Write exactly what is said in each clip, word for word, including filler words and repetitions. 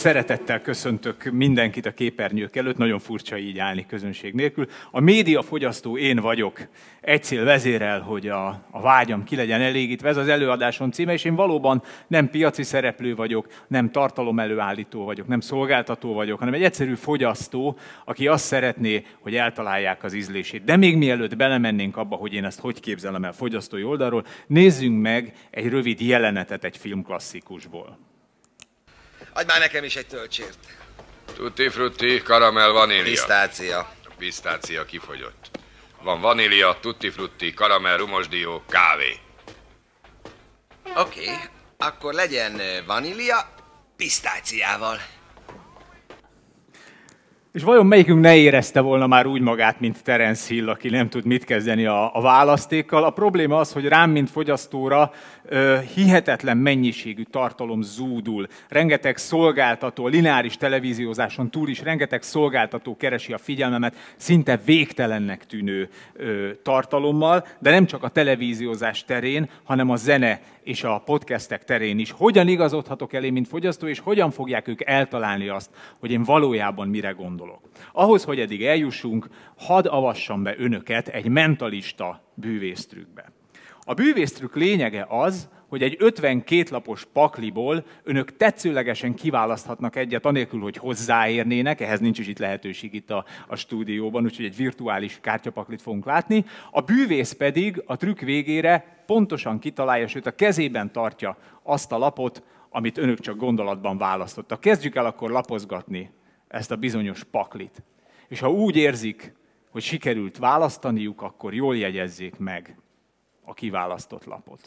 Szeretettel köszöntök mindenkit a képernyők előtt, nagyon furcsa így állni közönség nélkül. A médiafogyasztó én vagyok, egy cél vezérel, hogy a, a vágyam ki legyen elégítve. Ez az előadásom címe, és én valóban nem piaci szereplő vagyok, nem tartalom előállító vagyok, nem szolgáltató vagyok, hanem egy egyszerű fogyasztó, aki azt szeretné, hogy eltalálják az ízlését. De még mielőtt belemennénk abba, hogy én ezt hogy képzelem el fogyasztói oldalról, nézzünk meg egy rövid jelenetet egy filmklasszikusból. Adj már nekem is egy töltsért. Tutti frutti, karamell, vanília. Pisztácia. A pisztácia kifogyott. Van vanília, tutti frutti, karamell, rumosdió, kávé. Oké, okay, akkor legyen vanília pisztáciával. És vajon melyikünk ne érezte volna már úgy magát, mint Terence Hill, aki nem tud mit kezdeni a, a választékkal? A probléma az, hogy rám, mint fogyasztóra, ö, hihetetlen mennyiségű tartalom zúdul. Rengeteg szolgáltató, a lineáris televíziózáson túl is rengeteg szolgáltató keresi a figyelmemet szinte végtelennek tűnő ö, tartalommal, de nem csak a televíziózás terén, hanem a zene és a podcastek terén is. Hogyan igazodhatok elé, mint fogyasztó, és hogyan fogják ők eltalálni azt, hogy én valójában mire gondolok? Ahhoz, hogy eddig eljussunk, hadd avassam be önöket egy mentalista bűvésztrükkbe. A bűvésztrükk lényege az, hogy egy ötvenkét lapos pakliból önök tetszőlegesen kiválaszthatnak egyet, anélkül, hogy hozzáérnének, ehhez nincs is itt lehetőség itt a, a stúdióban, úgyhogy egy virtuális kártyapaklit fogunk látni. A bűvész pedig a trükk végére pontosan kitalálja, sőt a kezében tartja azt a lapot, amit önök csak gondolatban választottak. Kezdjük el akkor lapozgatni ezt a bizonyos paklit. És ha úgy érzik, hogy sikerült választaniuk, akkor jól jegyezzék meg a kiválasztott lapot.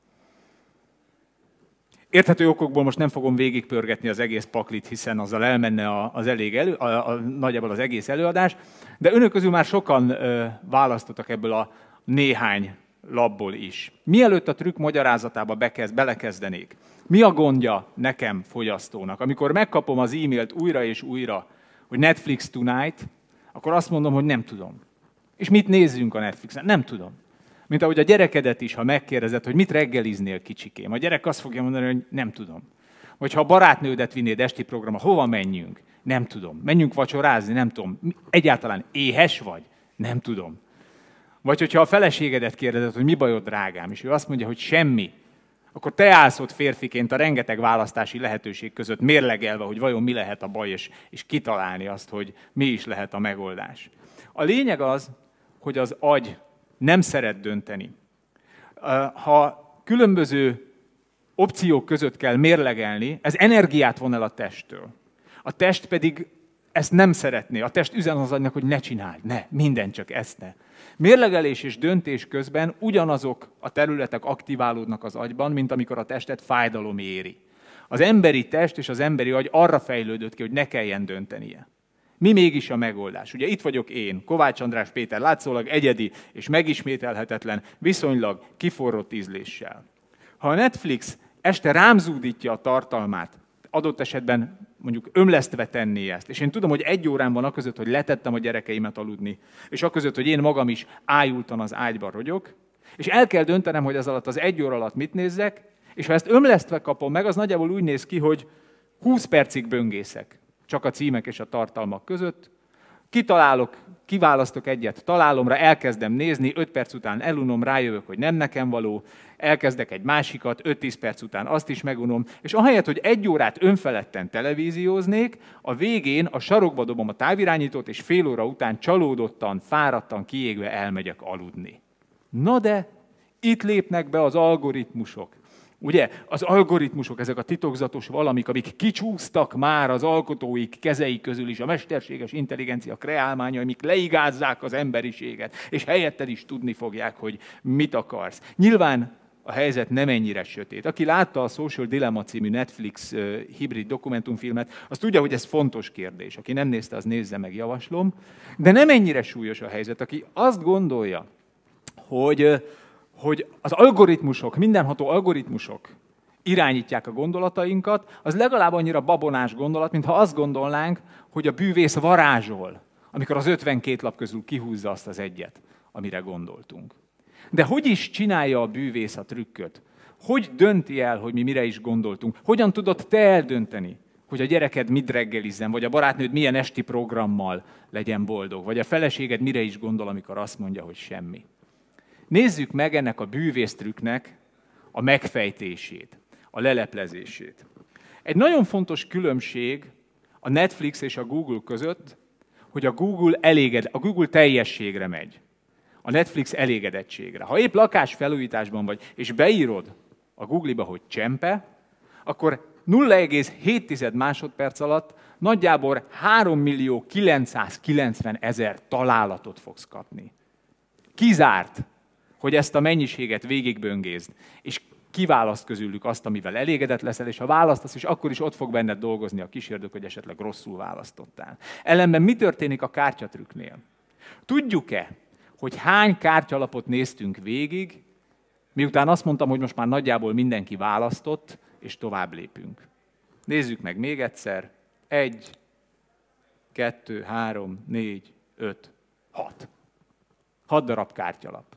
Érthető okokból most nem fogom végigpörgetni az egész paklit, hiszen azzal elmenne az elég elő, a, a, nagyjából az egész előadás, de önök közül már sokan ö, választottak ebből a néhány lapból is. Mielőtt a trükk magyarázatába bekez, belekezdenék, mi a gondja nekem, fogyasztónak? Amikor megkapom az e-mailt újra és újra, hogy Netflix Tonight, akkor azt mondom, hogy nem tudom. És mit nézzünk a Netflixen? Nem tudom. Mint ahogy a gyerekedet is, ha megkérdezed, hogy mit reggeliznél, kicsikém. A gyerek azt fogja mondani, hogy nem tudom. Vagy ha a barátnődet vinnéd esti programra, hova menjünk? Nem tudom. Menjünk vacsorázni? Nem tudom. Egyáltalán éhes vagy? Nem tudom. Vagy hogyha a feleségedet kérdezed, hogy mi bajod, drágám, és ő azt mondja, hogy semmi, akkor te állsz ott férfiként a rengeteg választási lehetőség között mérlegelve, hogy vajon mi lehet a baj, és, és kitalálni azt, hogy mi is lehet a megoldás. A lényeg az, hogy az agy nem szeret dönteni. Ha különböző opciók között kell mérlegelni, ez energiát von el a testtől. A test pedig ezt nem szeretné. A test üzen az agynak, hogy ne csináld, ne, minden csak ezt ne. Mérlegelés és döntés közben ugyanazok a területek aktiválódnak az agyban, mint amikor a testet fájdalom éri. Az emberi test és az emberi agy arra fejlődött ki, hogy ne kelljen döntenie. Mi mégis a megoldás? Ugye itt vagyok én, Kovács András Péter, látszólag egyedi és megismételhetetlen, viszonylag kiforrott ízléssel. Ha a Netflix este rám zúdítja a tartalmát, adott esetben mondjuk ömlesztve tenné ezt, és én tudom, hogy egy órán van aközött, hogy letettem a gyerekeimet aludni, és aközött, hogy én magam is ájultan az ágyban rogyok, és el kell döntenem, hogy ez alatt az egy óra alatt mit nézzek, és ha ezt ömlesztve kapom meg, az nagyjából úgy néz ki, hogy húsz percig böngészek, csak a címek és a tartalmak között, kitalálok, kiválasztok egyet találomra, elkezdem nézni, öt perc után elunom, rájövök, hogy nem nekem való, elkezdek egy másikat, öt-tíz perc után azt is megunom, és ahelyett, hogy egy órát önfeledten televízióznék, a végén a sarokba dobom a távirányítót, és fél óra után csalódottan, fáradtan, kiégve elmegyek aludni. Na de, itt lépnek be az algoritmusok. Ugye, az algoritmusok, ezek a titokzatos valamik, amik kicsúsztak már az alkotóik kezei közül is, a mesterséges intelligencia kreálmányai, amik leigázzák az emberiséget, és helyetted is tudni fogják, hogy mit akarsz. Nyilván a helyzet nem ennyire sötét. Aki látta a Social Dilemma című Netflix uh, hibrid dokumentumfilmet, az tudja, hogy ez fontos kérdés. Aki nem nézte, az nézze meg, javaslom. De nem ennyire súlyos a helyzet. Aki azt gondolja, hogy... Uh, hogy az algoritmusok, mindenható algoritmusok irányítják a gondolatainkat, az legalább annyira babonás gondolat, mintha azt gondolnánk, hogy a bűvész varázsol, amikor az ötvenkét lap közül kihúzza azt az egyet, amire gondoltunk. De hogy is csinálja a bűvész a trükköt? Hogy dönti el, hogy mi mire is gondoltunk? Hogyan tudod te eldönteni, hogy a gyereked mit reggelizzen, vagy a barátnőd milyen esti programmal legyen boldog, vagy a feleséged mire is gondol, amikor azt mondja, hogy semmi. Nézzük meg ennek a bűvésztrükknek a megfejtését, a leleplezését. Egy nagyon fontos különbség a Netflix és a Google között, hogy a Google, eléged, a Google teljességre megy, a Netflix elégedettségre. Ha épp lakásfelújításban vagy, és beírod a Google-ba, hogy csempe, akkor nulla egész hét másodperc alatt nagyjából három millió kilencszázkilencven ezer találatot fogsz kapni. Kizárt, hogy ezt a mennyiséget végigböngészd, és kiválaszt közülük azt, amivel elégedett leszel, és ha választasz, és akkor is ott fog benned dolgozni a kísérdő, hogy esetleg rosszul választottál. Ellenben mi történik a kártyatrükknél? Tudjuk-e, hogy hány kártyalapot néztünk végig, miután azt mondtam, hogy most már nagyjából mindenki választott, és tovább lépünk. Nézzük meg még egyszer. Egy, kettő, három, négy, öt, hat. Hat darab kártyalap.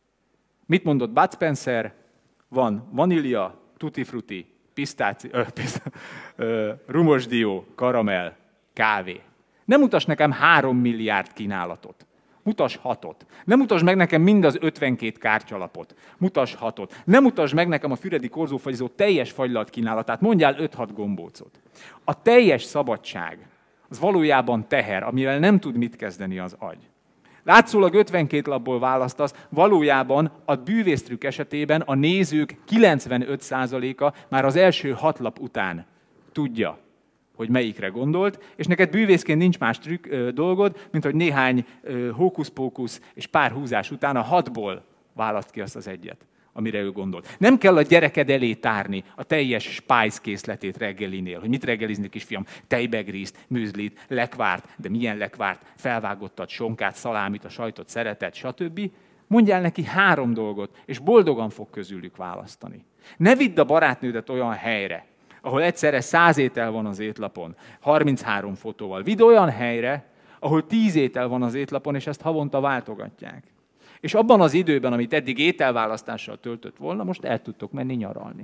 Mit mondott Bud Spencer? Van vanília, tutti frutti, pisztáci, ö, piszt, ö, rumosdió, karamell, kávé. Nem mutasd nekem három milliárd kínálatot. Mutasd hatot. Nem mutasd meg nekem mind az ötvenkét kártyalapot. Mutasd hatot. Nem mutasd meg nekem a füredi korzófagyizó teljes fagylalt kínálatát. Mondjál öt-hat gombócot. A teljes szabadság az valójában teher, amivel nem tud mit kezdeni az agy. Látszólag ötvenkét lapból választasz, valójában a bűvésztrükk esetében a nézők kilencvenöt százaléka már az első hat lap után tudja, hogy melyikre gondolt, és neked bűvészként nincs más trükk, ö, dolgod, mint hogy néhány ö, hókusz-pókusz és pár húzás után a hatból választ ki azt az egyet, amire ő gondolt. Nem kell a gyereked elé tárni a teljes spice készletét reggelinél, hogy mit reggelizni, kisfiam, tejbegrízt, műzlit, lekvárt, de milyen lekvárt, felvágottat, sonkát, szalámit, a sajtot szereted, stb. Mondjál neki három dolgot, és boldogan fog közülük választani. Ne vidd a barátnődet olyan helyre, ahol egyszerre száz étel van az étlapon, harminchárom fotóval. Vidd olyan helyre, ahol tíz étel van az étlapon, és ezt havonta váltogatják. És abban az időben, amit eddig ételválasztással töltött volna, most el tudtok menni nyaralni.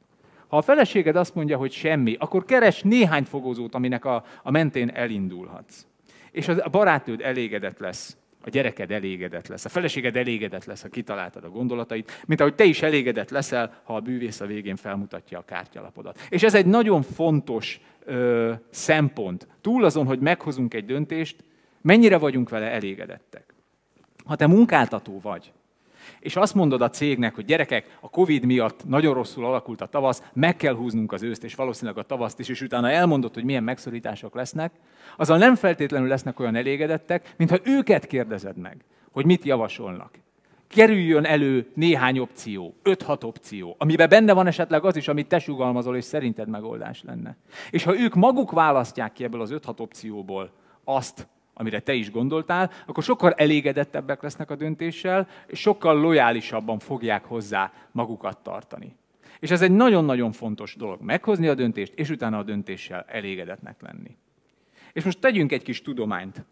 Ha a feleséged azt mondja, hogy semmi, akkor keres néhány fogózót, aminek a, a mentén elindulhatsz. És a barátnőd elégedett lesz, a gyereked elégedett lesz, a feleséged elégedett lesz, ha kitaláltad a gondolatait, mint ahogy te is elégedett leszel, ha a bűvész a végén felmutatja a kártyalapodat. És ez egy nagyon fontos ö, szempont. Túl azon, hogy meghozunk egy döntést, mennyire vagyunk vele elégedettek. Ha te munkáltató vagy, és azt mondod a cégnek, hogy gyerekek, a Covid miatt nagyon rosszul alakult a tavasz, meg kell húznunk az őszt, és valószínűleg a tavaszt is, és utána elmondod, hogy milyen megszorítások lesznek, azzal nem feltétlenül lesznek olyan elégedettek, mintha őket kérdezed meg, hogy mit javasolnak. Kerüljön elő néhány opció, öt-hat opció, amiben benne van esetleg az is, amit te sugalmazol, és szerinted megoldás lenne. És ha ők maguk választják ki ebből az öt-hat opcióból azt, amire te is gondoltál, akkor sokkal elégedettebbek lesznek a döntéssel, és sokkal lojálisabban fogják hozzá magukat tartani. És ez egy nagyon-nagyon fontos dolog, meghozni a döntést, és utána a döntéssel elégedetnek lenni. És most tegyünk egy kis tudományt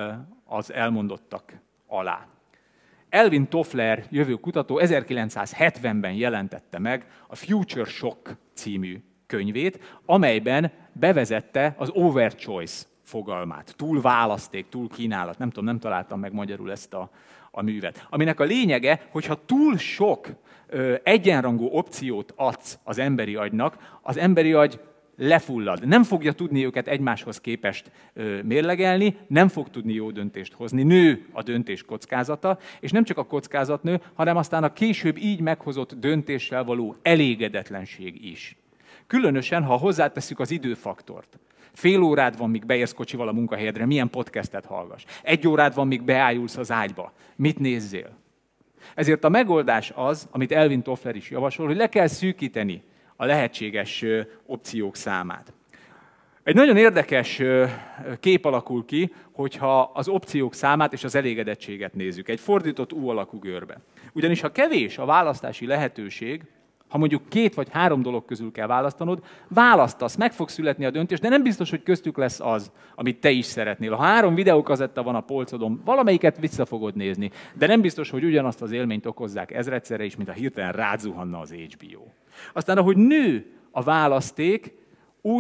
az elmondottak alá. Elvin Toffler jövő kutató ezerkilencszázhetvenben jelentette meg a Future Shock című könyvét, amelyben bevezette az overchoice fogalmát. Túl választék, túl kínálat. Nem tudom, nem találtam meg magyarul ezt a, a művet. Aminek a lényege, hogyha túl sok ö, egyenrangú opciót adsz az emberi agynak, az emberi agy lefullad. Nem fogja tudni őket egymáshoz képest ö, mérlegelni, nem fog tudni jó döntést hozni. Nő a döntés kockázata, és nem csak a kockázat nő, hanem aztán a később így meghozott döntéssel való elégedetlenség is. Különösen, ha hozzátesszük az időfaktort. Fél órád van, míg beérsz kocsival a munkahelyedre, milyen podcastet hallgass. Egy órád van, míg beájulsz az ágyba. Mit nézzél? Ezért a megoldás az, amit Elvin Toffler is javasol, hogy le kell szűkíteni a lehetséges opciók számát. Egy nagyon érdekes kép alakul ki, hogyha az opciók számát és az elégedettséget nézzük. Egy fordított U alakú görbe. Ugyanis ha kevés a választási lehetőség, ha mondjuk két vagy három dolog közül kell választanod, választasz, meg fog születni a döntés, de nem biztos, hogy köztük lesz az, amit te is szeretnél. Ha három videókazetta van a polcodon, valamelyiket vissza fogod nézni, de nem biztos, hogy ugyanazt az élményt okozzák ezredszerre is, mint ha hirtelen rázuhanna az há bé o. Aztán, ahogy nő a választék, úgy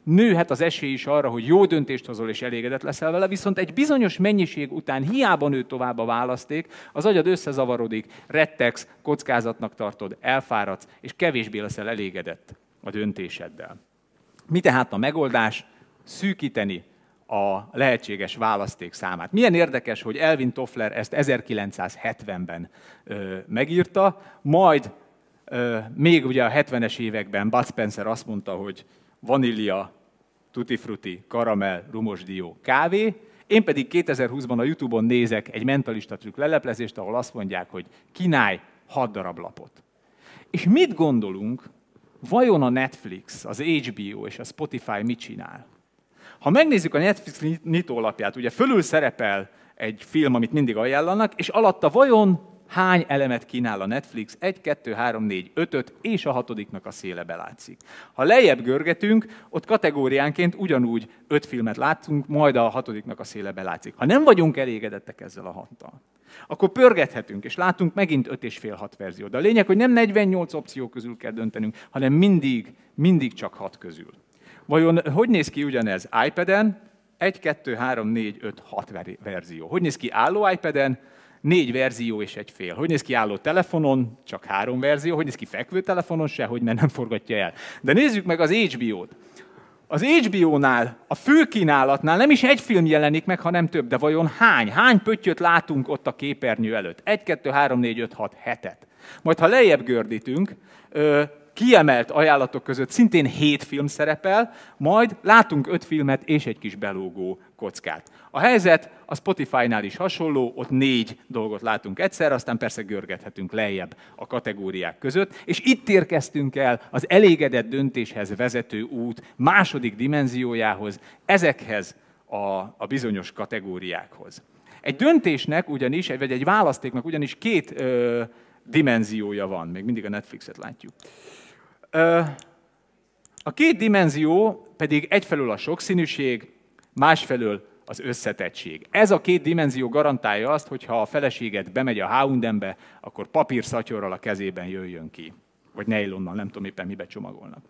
nőhet az esély is arra, hogy jó döntést hozol és elégedett leszel vele, viszont egy bizonyos mennyiség után hiába nő tovább a választék, az agyad összezavarodik, rettegsz, kockázatnak tartod, elfáradsz, és kevésbé leszel elégedett a döntéseddel. Mi tehát a megoldás? Szűkíteni a lehetséges választék számát. Milyen érdekes, hogy Elvin Toffler ezt ezerkilencszázhetvenben ö, megírta, majd ö, még ugye a hetvenes években Bud Spencer azt mondta, hogy vanília, tutti frutti, karamell, rumos dió, kávé. Én pedig kétezer-húszban a YouTube-on nézek egy mentalista trükk leleplezést, ahol azt mondják, hogy kínálj hat darab lapot. És mit gondolunk, vajon a Netflix, az há bé o és a Spotify mit csinál? Ha megnézzük a Netflix nyitólapját, ugye fölül szerepel egy film, amit mindig ajánlanak, és alatta vajon hány elemet kínál a Netflix? Egy, kettő, három, négy, ötöt, és a hatodiknak a széle belátszik. Ha lejjebb görgetünk, ott kategóriánként ugyanúgy öt filmet látunk, majd a hatodiknak a széle belátszik. Ha nem vagyunk elégedettek ezzel a hattal, akkor pörgethetünk, és látunk megint öt és fél hat verziót. De a lényeg, hogy nem negyvennyolc opció közül kell döntenünk, hanem mindig, mindig csak hat közül. Vajon hogy néz ki ugyanez iPad-en? egy, kettő, három, négy, öt, hat verzió. Hogy néz ki álló iPad-en? Négy verzió és egy fél. Hogy néz ki álló telefonon? Csak három verzió. Hogy néz ki fekvő telefonon? Sehogy, mert nem forgatja el. De nézzük meg az há bé o-t. Az há bé o-nál, a főkínálatnál nem is egy film jelenik meg, hanem több. De vajon hány? Hány pöttyöt látunk ott a képernyő előtt? egy, kettő, három, négy, öt, hat, hetet. Majd ha lejjebb gördítünk, kiemelt ajánlatok között szintén hét film szerepel, majd látunk öt filmet és egy kis belógó kockát. A helyzet a Spotify-nál is hasonló, ott négy dolgot látunk egyszer, aztán persze görgethetünk lejjebb a kategóriák között, és itt érkeztünk el az elégedett döntéshez vezető út második dimenziójához, ezekhez a, a bizonyos kategóriákhoz. Egy döntésnek ugyanis, vagy egy választéknak ugyanis két ö, dimenziója van, még mindig a Netflixet látjuk. A két dimenzió pedig egyfelől a sokszínűség, másfelől az összetettség. Ez a két dimenzió garantálja azt, hogy ha a feleséged bemegy a há és em-be, akkor papírszatyorral a kezében jöjjön ki. Vagy nejlonnal, nem tudom éppen mibe csomagolnak.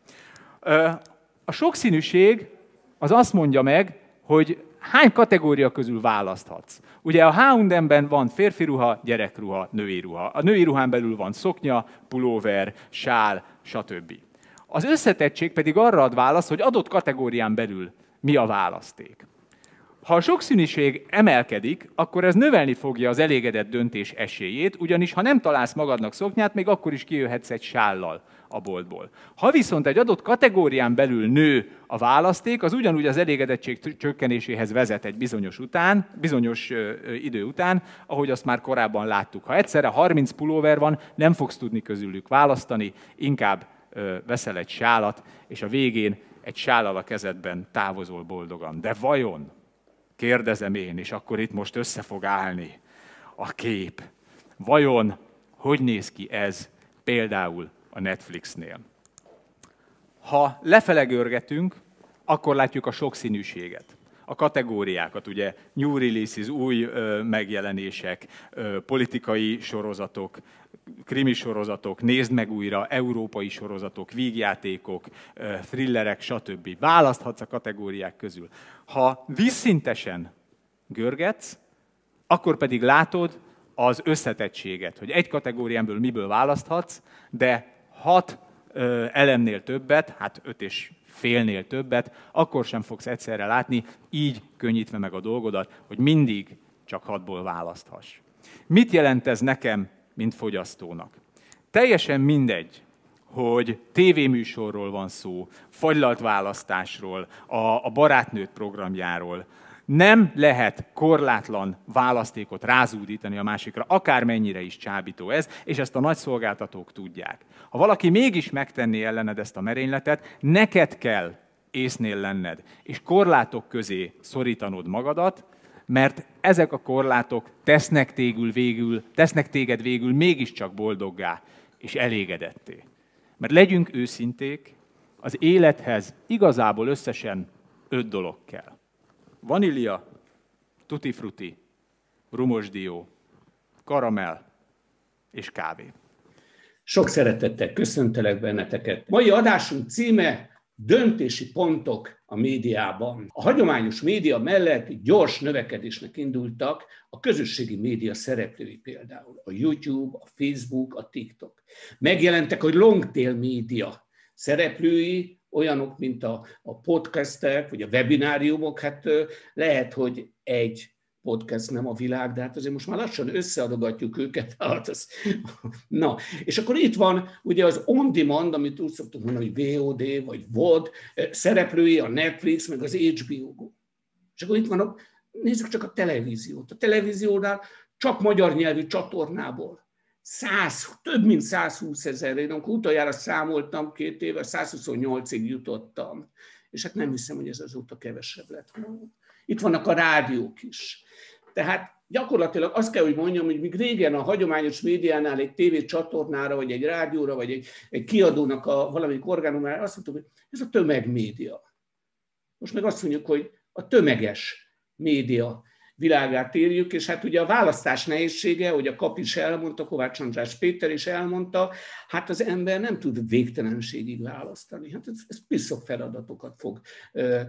A sokszínűség az azt mondja meg, hogy hány kategória közül választhatsz. Ugye a há és em-ben van férfi ruha, gyerekruha, női ruha. A női ruhán belül van szoknya, pulóver, sál, stb. Az összetettség pedig arra ad választ, hogy adott kategórián belül mi a választék. Ha a sokszínűség emelkedik, akkor ez növelni fogja az elégedett döntés esélyét, ugyanis ha nem találsz magadnak szoknyát, még akkor is kijöhetsz egy sállal a boltból. Ha viszont egy adott kategórián belül nő a választék, az ugyanúgy az elégedettség csökkenéséhez vezet egy bizonyos, után, bizonyos ö, ö, idő után, ahogy azt már korábban láttuk. Ha egyszerre harminc pulóver van, nem fogsz tudni közülük választani, inkább ö, veszel egy sálat, és a végén egy sállal a kezedben távozol boldogan. De vajon? Kérdezem én, és akkor itt most össze fog állni a kép. Vajon hogy néz ki ez például a Netflixnél? Ha lefele görgetünk, akkor látjuk a sokszínűséget, a kategóriákat, ugye new releases, új ö, megjelenések, ö, politikai sorozatok, krimi sorozatok, nézd meg újra, európai sorozatok, vígjátékok, ö, thrillerek, stb. Választhatsz a kategóriák közül. Ha vízszintesen görgetsz, akkor pedig látod az összetettséget, hogy egy kategóriából miből választhatsz, de hat ö, elemnél többet, hát öt és félnél többet, akkor sem fogsz egyszerre látni, így könnyítve meg a dolgodat, hogy mindig csak hatból választhass. Mit jelent ez nekem, mint fogyasztónak? Teljesen mindegy, hogy tévéműsorról van szó, fagylalt választásról, a, a barátnőt programjáról. Nem lehet korlátlan választékot rázúdítani a másikra, akármennyire is csábító ez, és ezt a nagy szolgáltatók tudják. Ha valaki mégis megtenné ellened ezt a merényletet, neked kell észnél lenned, és korlátok közé szorítanod magadat, mert ezek a korlátok tesznek, tégül végül, tesznek téged végül mégiscsak boldoggá és elégedetté. Mert legyünk őszinték, az élethez igazából összesen öt dolog kell. Vanília, tutti frutti, rumos dió, karamell és kávé. Sok szeretettel köszöntelek benneteket. Mai adásunk címe döntési pontok a médiában. A hagyományos média mellett gyors növekedésnek indultak a közösségi média szereplői, például a YouTube, a Facebook, a TikTok. Megjelentek a longtail média szereplői, olyanok, mint a, a podcastek, vagy a webináriumok. Hát lehet, hogy egy podcast nem a világ, de hát azért most már lassan összeadogatjuk őket. Hát az... Na, és akkor itt van ugye az on-demand, amit úgy szoktuk mondani, hogy vé o dé, vagy vé o dé, szereplői, a Netflix, meg az há bé o. És akkor itt van, a... nézzük csak a televíziót. A televíziónál csak magyar nyelvű csatornából száz, több mint százhúsz ezer, én amikor utoljára számoltam két éve, százhuszonnyolcig jutottam. És hát nem hiszem, hogy ez azóta kevesebb lett. Itt vannak a rádiók is. Tehát gyakorlatilag azt kell, hogy mondjam, hogy míg régen a hagyományos médiánál egy tévécsatornára, vagy egy rádióra, vagy egy, egy kiadónak a valamelyik orgánumára azt mondtuk, hogy ez a tömegmédia. Most meg azt mondjuk, hogy a tömeges média világát érjük, és hát ugye a választás nehézsége, hogy a Kap is elmondta, Kovács András Péter is elmondta, hát az ember nem tud végtelenségig választani. Hát ez, ez piszok feladatokat fog ö,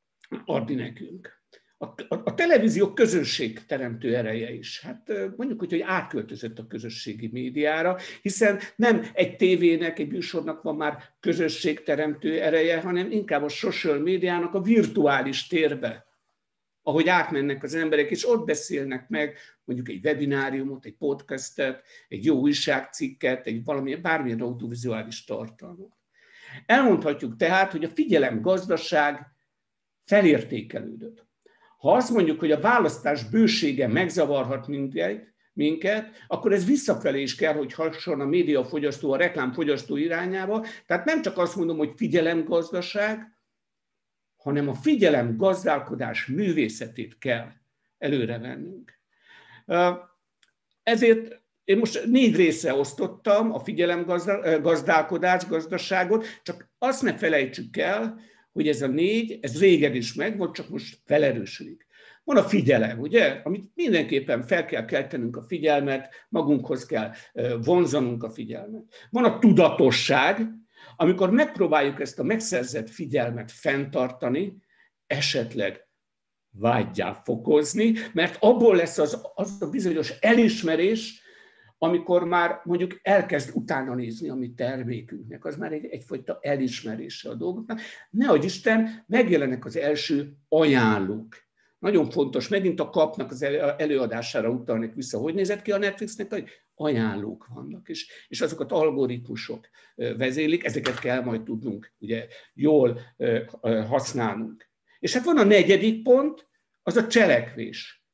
adni nekünk. A, a, a televízió közösségteremtő ereje is. Hát mondjuk úgy, hogy átköltözött a közösségi médiára, hiszen nem egy tévének, egy műsornak van már közösségteremtő ereje, hanem inkább a social médiának a virtuális térbe, ahogy átmennek az emberek, és ott beszélnek meg mondjuk egy webináriumot, egy podcastet, egy jó újságcikket, egy valamilyen, bármilyen audiovizuális tartalmat. Elmondhatjuk tehát, hogy a figyelemgazdaság felértékelődött. Ha azt mondjuk, hogy a választás bősége megzavarhat minket, minket, akkor ez visszafelé is kell, hogy hasson a médiafogyasztó, a reklámfogyasztó irányába. Tehát nem csak azt mondom, hogy figyelemgazdaság, hanem a figyelemgazdálkodás művészetét kell előrevennünk. Ezért én most négy részre osztottam a figyelemgazdálkodás, gazdaságot, csak azt ne felejtsük el, hogy ez a négy, ez régen is megvolt, csak most felerősödik. Van a figyelem, ugye, amit mindenképpen fel kell keltenünk a figyelmet, magunkhoz kell vonzanunk a figyelmet. Van a tudatosság, amikor megpróbáljuk ezt a megszerzett figyelmet fenntartani, esetleg vággyá fokozni, mert abból lesz az, az a bizonyos elismerés, amikor már mondjuk elkezd utána nézni a mi termékünknek, az már egy, egyfajta elismerése a dolgoknak. Nehogy Isten, megjelennek az első ajánlók. Nagyon fontos, megint a Kapnak az előadására utalnék vissza, hogy nézett ki a Netflixnek, hogy ajánlók vannak, és, és azokat algoritmusok vezérlik, ezeket kell majd tudnunk ugye, jól használnunk. És hát van a negyedik pont, az a cselekvés,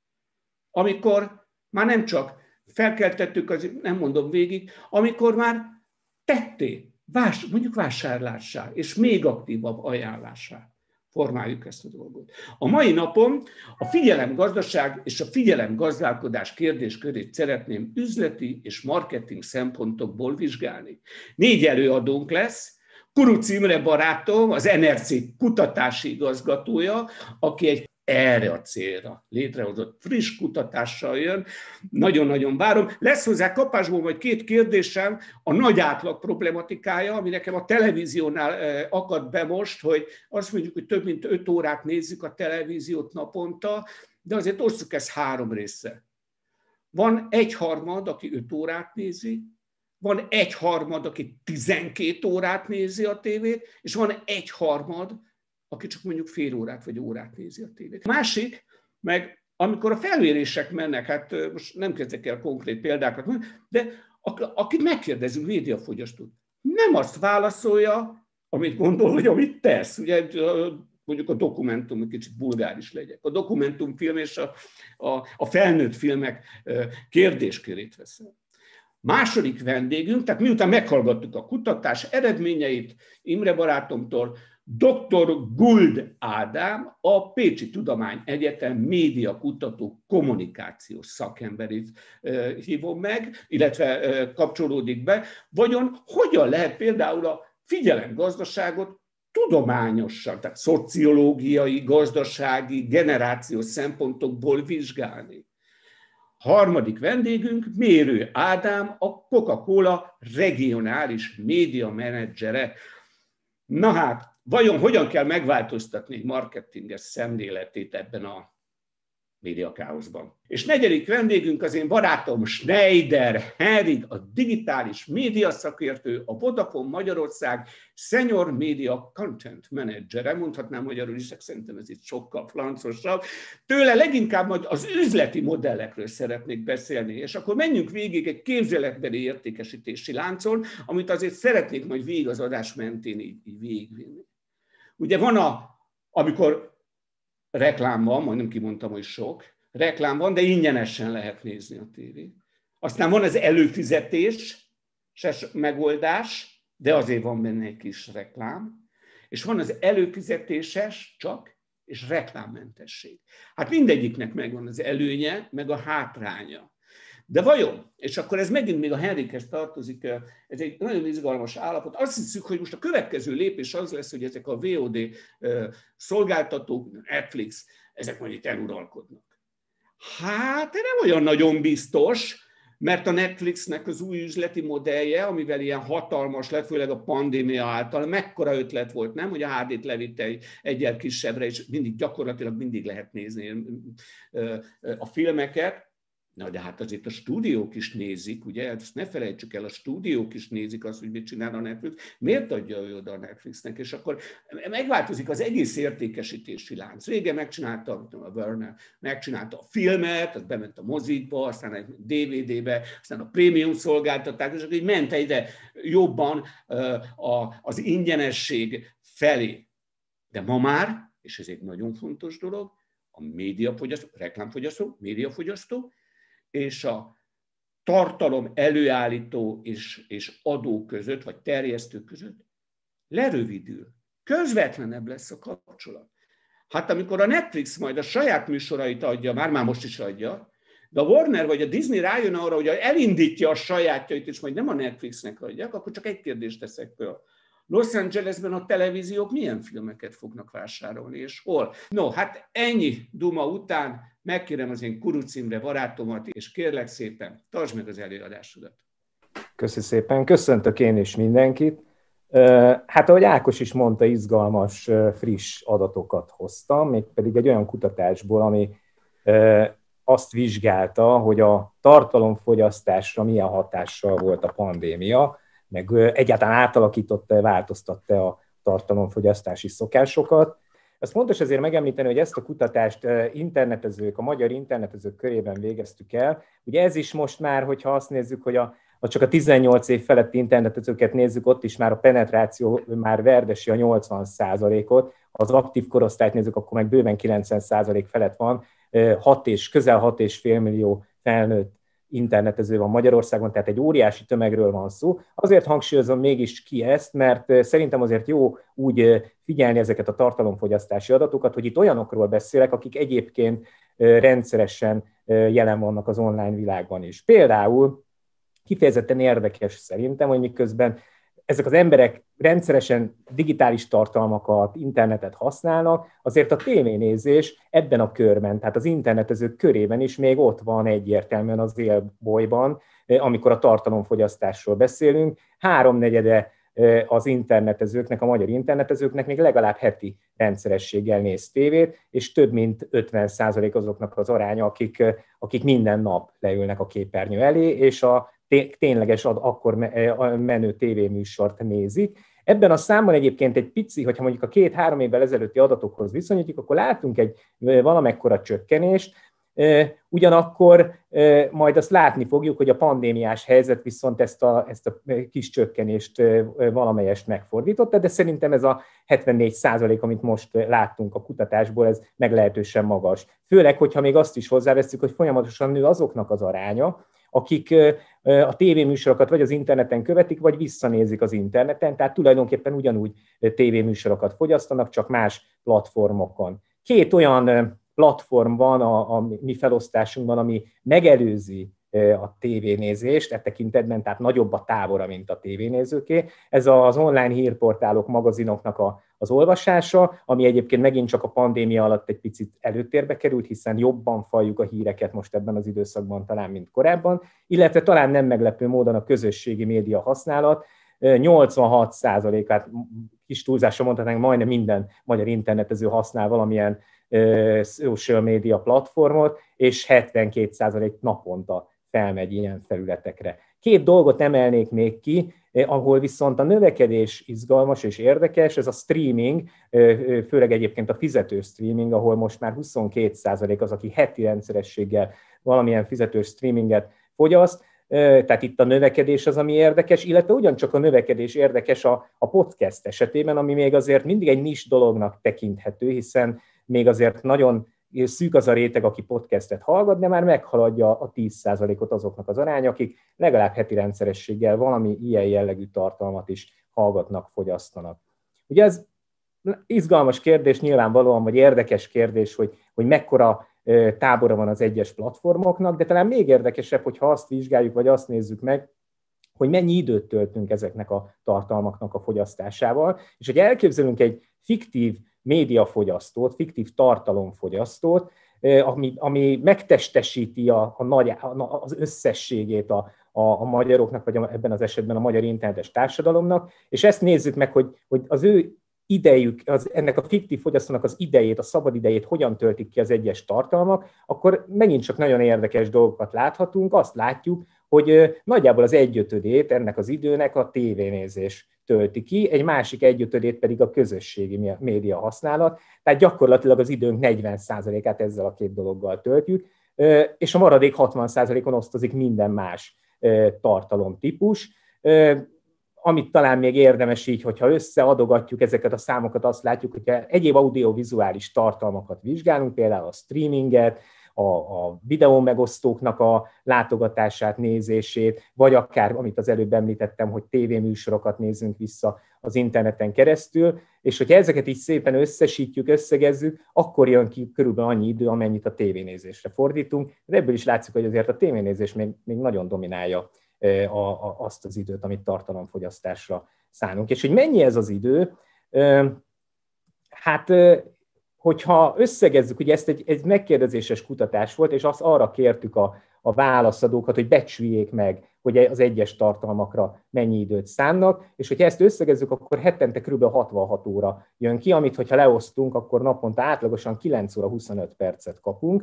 amikor már nem csak felkeltettük, az, nem mondom végig, amikor már tetté, vás, mondjuk vásárlássá, és még aktívabb ajánlásá formáljuk ezt a dolgot. A mai napon a figyelemgazdaság és a figyelemgazdálkodás kérdéskörét szeretném üzleti és marketing szempontokból vizsgálni. Négy előadónk lesz. Kuruc Imre barátom, az en er cé kutatási igazgatója, aki egy erre a célra létrehozott friss kutatással jön. Nagyon-nagyon várom. Lesz hozzá kapásból majd két kérdésem, a nagy átlag problematikája, ami nekem a televíziónál akad be most, hogy azt mondjuk, hogy több mint öt órát nézzük a televíziót naponta, de azért osszuk ezt három részre. Van egy harmad, aki öt órát nézi, van egy harmad, aki tizenkét órát nézi a tévét, és van egy harmad, aki csak mondjuk fél órát vagy órát nézi a tévét. Másik, meg amikor a felmérések mennek, hát most nem kezdek el konkrét példákat, de akit megkérdezünk, médiafogyasztót, nem azt válaszolja, amit gondol, hogy amit tesz. Ugye mondjuk a dokumentum, egy kicsit vulgáris legyek. A dokumentumfilm és a, a, a felnőtt filmek kérdéskörét veszem. Második vendégünk, tehát miután meghallgattuk a kutatás eredményeit Imre barátomtól, doktor Guld Ádám, a Pécsi Tudományegyetem médiakutató kommunikációs szakemberét hívom meg, illetve kapcsolódik be. Vagyon hogyan lehet például a figyelemgazdaságot tudományosan, tehát szociológiai, gazdasági, generációs szempontokból vizsgálni? Harmadik vendégünk Mérő Ádám, a Coca-Cola regionális média menedzsere. Na hát, vajon hogyan kell megváltoztatni egy marketinges szemléletét ebben a médiakáoszban. És negyedik vendégünk az én barátom Schneider Henrik, a digitális média szakértő, a Vodafone Magyarország Senior Media Content Manager. Mondhatnám magyarul is, szerintem ez itt sokkal francosabb. Tőle leginkább majd az üzleti modellekről szeretnék beszélni, és akkor menjünk végig egy képzeletbeli értékesítési láncon, amit azért szeretnék majd végig az adás mentén így, így végigvinni. Ugye van a, amikor reklám van, majdnem kimondtam, hogy sok, reklám van, de ingyenesen lehet nézni a tévét. Aztán van az előfizetés, megoldás, de azért van benne egy kis reklám. És van az előfizetéses csak, és reklámmentesség. Hát mindegyiknek megvan az előnye, meg a hátránya. De vajon, és akkor ez megint még a Henrikhez tartozik, ez egy nagyon izgalmas állapot. Azt hiszük, hogy most a következő lépés az lesz, hogy ezek a vé o dé szolgáltatók, Netflix, ezek majd itt eluralkodnak. Hát nem olyan nagyon biztos, mert a Netflixnek az új üzleti modellje, amivel ilyen hatalmas lett, főleg a pandémia által, mekkora ötlet volt, nem, hogy a há dét levitte egy egyel kisebbre, és mindig, gyakorlatilag mindig lehet nézni a filmeket. Na, de hát azért a stúdiók is nézik, ugye, ezt ne felejtsük el, a stúdiók is nézik azt, hogy mit csinál a Netflix, miért adja ő oda a Netflixnek, és akkor megváltozik az egész értékesítési lánc. Régen megcsinálta a Warner, megcsinálta a filmet, az bement a mozikba, aztán a dé vé dé-be, aztán a prémium szolgáltatás, és akkor így ment egyre jobban az ingyenesség felé. De ma már, és ez egy nagyon fontos dolog, a médiafogyasztó, reklámfogyasztó, médiafogyasztó, és a tartalom előállító és, és adó között, vagy terjesztő között lerövidül. Közvetlenebb lesz a kapcsolat. Hát amikor a Netflix majd a saját műsorait adja, már már most is adja, de a Warner vagy a Disney rájön arra, hogy elindítja a sajátjait, és majd nem a Netflixnek adják, akkor csak egy kérdést teszek föl. Los Angelesben a televíziók milyen filmeket fognak vásárolni, és hol? No, hát ennyi duma után megkérem az én Kuruc Imre barátomat, és kérlek szépen, tartsd meg az előadásodat. Köszi szépen, köszöntök én is mindenkit. Hát ahogy Ákos is mondta, izgalmas, friss adatokat hoztam, mégpedig egy olyan kutatásból, ami azt vizsgálta, hogy a tartalomfogyasztásra milyen hatással volt a pandémia, meg egyáltalán átalakította, változtatta a tartalomfogyasztási szokásokat. Azt fontos azért megemlíteni, hogy ezt a kutatást internetezők, a magyar internetezők körében végeztük el. Ugye ez is most már, hogyha azt nézzük, hogy a, a csak a tizennyolc év feletti internetezőket nézzük, ott is már a penetráció már verdesi a nyolcvan százalékot, ha az aktív korosztályt nézzük, akkor meg bőven kilencven százalék felett van, hat és, közel hat és fél millió felnőtt internetező van Magyarországon, tehát egy óriási tömegről van szó. Azért hangsúlyozom mégis ki ezt, mert szerintem azért jó úgy figyelni ezeket a tartalomfogyasztási adatokat, hogy itt olyanokról beszélek, akik egyébként rendszeresen jelen vannak az online világban is. Például kifejezetten érdekes szerintem, hogy miközben ezek az emberek rendszeresen digitális tartalmakat, internetet használnak, azért a tévénézés ebben a körben, tehát az internetezők körében is még ott van egyértelműen az élbolyban, amikor a tartalomfogyasztásról beszélünk. Háromnegyede az internetezőknek, a magyar internetezőknek még legalább heti rendszerességgel néz tévét, és több mint ötven százalék azoknak az aránya, akik, akik minden nap leülnek a képernyő elé, és a tényleges akkor menő tévéműsort nézik. Ebben a számban egyébként egy pici, hogyha mondjuk a két-három évvel ezelőtti adatokhoz viszonyítjuk, akkor látunk egy valamekkora csökkenést, ugyanakkor majd azt látni fogjuk, hogy a pandémiás helyzet viszont ezt a, ezt a kis csökkenést valamelyest megfordította, de szerintem ez a hetvennégy százalék, amit most láttunk a kutatásból, ez meglehetősen magas. Főleg, hogyha még azt is hozzáveszünk, hogy folyamatosan nő azoknak az aránya, akik a tévéműsorokat vagy az interneten követik, vagy visszanézik az interneten, tehát tulajdonképpen ugyanúgy tévéműsorokat fogyasztanak, csak más platformokon. Két olyan platform van a, a mi felosztásunkban, ami megelőzi a tévénézést, e tekintetben, tehát nagyobb a távora, mint a tévénézőké. Ez az online hírportálok, magazinoknak a, az olvasása, ami egyébként megint csak a pandémia alatt egy picit előtérbe került, hiszen jobban falljuk a híreket most ebben az időszakban talán, mint korábban, illetve talán nem meglepő módon a közösségi média használat. nyolcvanhat százalékát, kis túlzásra mondhatnánk, majdnem minden magyar internetező használ valamilyen social media platformot, és hetvenkét százalék naponta felmegy ilyen felületekre. Két dolgot emelnék még ki, ahol viszont a növekedés izgalmas és érdekes, ez a streaming, főleg egyébként a fizetős streaming, ahol most már huszonkét százalék az, aki heti rendszerességgel valamilyen fizetős streaminget fogyaszt, tehát itt a növekedés az, ami érdekes, illetve ugyancsak a növekedés érdekes a, a podcast esetében, ami még azért mindig egy nis dolognak tekinthető, hiszen még azért nagyon szűk az a réteg, aki podcastet hallgat, de már meghaladja a tíz százalékot azoknak az aránya, akik legalább heti rendszerességgel valami ilyen jellegű tartalmat is hallgatnak, fogyasztanak. Ugye ez izgalmas kérdés nyilvánvalóan, vagy érdekes kérdés, hogy, hogy mekkora tábora van az egyes platformoknak, de talán még érdekesebb, hogyha azt vizsgáljuk, vagy azt nézzük meg, hogy mennyi időt töltünk ezeknek a tartalmaknak a fogyasztásával, és hogy elképzelünk egy fiktív médiafogyasztót, fiktív tartalomfogyasztót, ami, ami megtestesíti a, a nagy, az összességét a, a, a magyaroknak, vagy ebben az esetben a magyar internetes társadalomnak, és ezt nézzük meg, hogy, hogy az ő idejük, az, ennek a fiktív fogyasztónak az idejét, a szabad idejét hogyan töltik ki az egyes tartalmak, akkor megint csak nagyon érdekes dolgokat láthatunk. Azt látjuk, hogy nagyjából az egyötödét ennek az időnek a tévénézés tölti ki, egy másik egyötödét pedig a közösségi média használat, tehát gyakorlatilag az időnk negyven százalékát ezzel a két dologgal töltjük, és a maradék hatvan százalékon osztozik minden más tartalomtípus. Amit talán még érdemes így, hogyha összeadogatjuk ezeket a számokat, azt látjuk, hogyha egyéb audiovizuális tartalmakat vizsgálunk, például a streaminget, a, a videó megosztóknak a látogatását, nézését, vagy akár, amit az előbb említettem, hogy tévéműsorokat nézzünk vissza az interneten keresztül, és hogyha ezeket így szépen összesítjük, összegezzük, akkor jön ki körülbelül annyi idő, amennyit a tévénézésre fordítunk. De ebből is látszik, hogy azért a tévénézés még, még nagyon dominálja A, a, azt az időt, amit tartalomfogyasztásra szánunk. És hogy mennyi ez az idő? Hát, hogyha összegezzük, ugye ezt egy, egy megkérdezéses kutatás volt, és azt arra kértük a, a válaszadókat, hogy becsüljék meg, hogy az egyes tartalmakra mennyi időt szánnak, és hogyha ezt összegezzük, akkor hetente kb. hatvanhat óra jön ki, amit hogyha leosztunk, akkor naponta átlagosan kilenc óra huszonöt percet kapunk.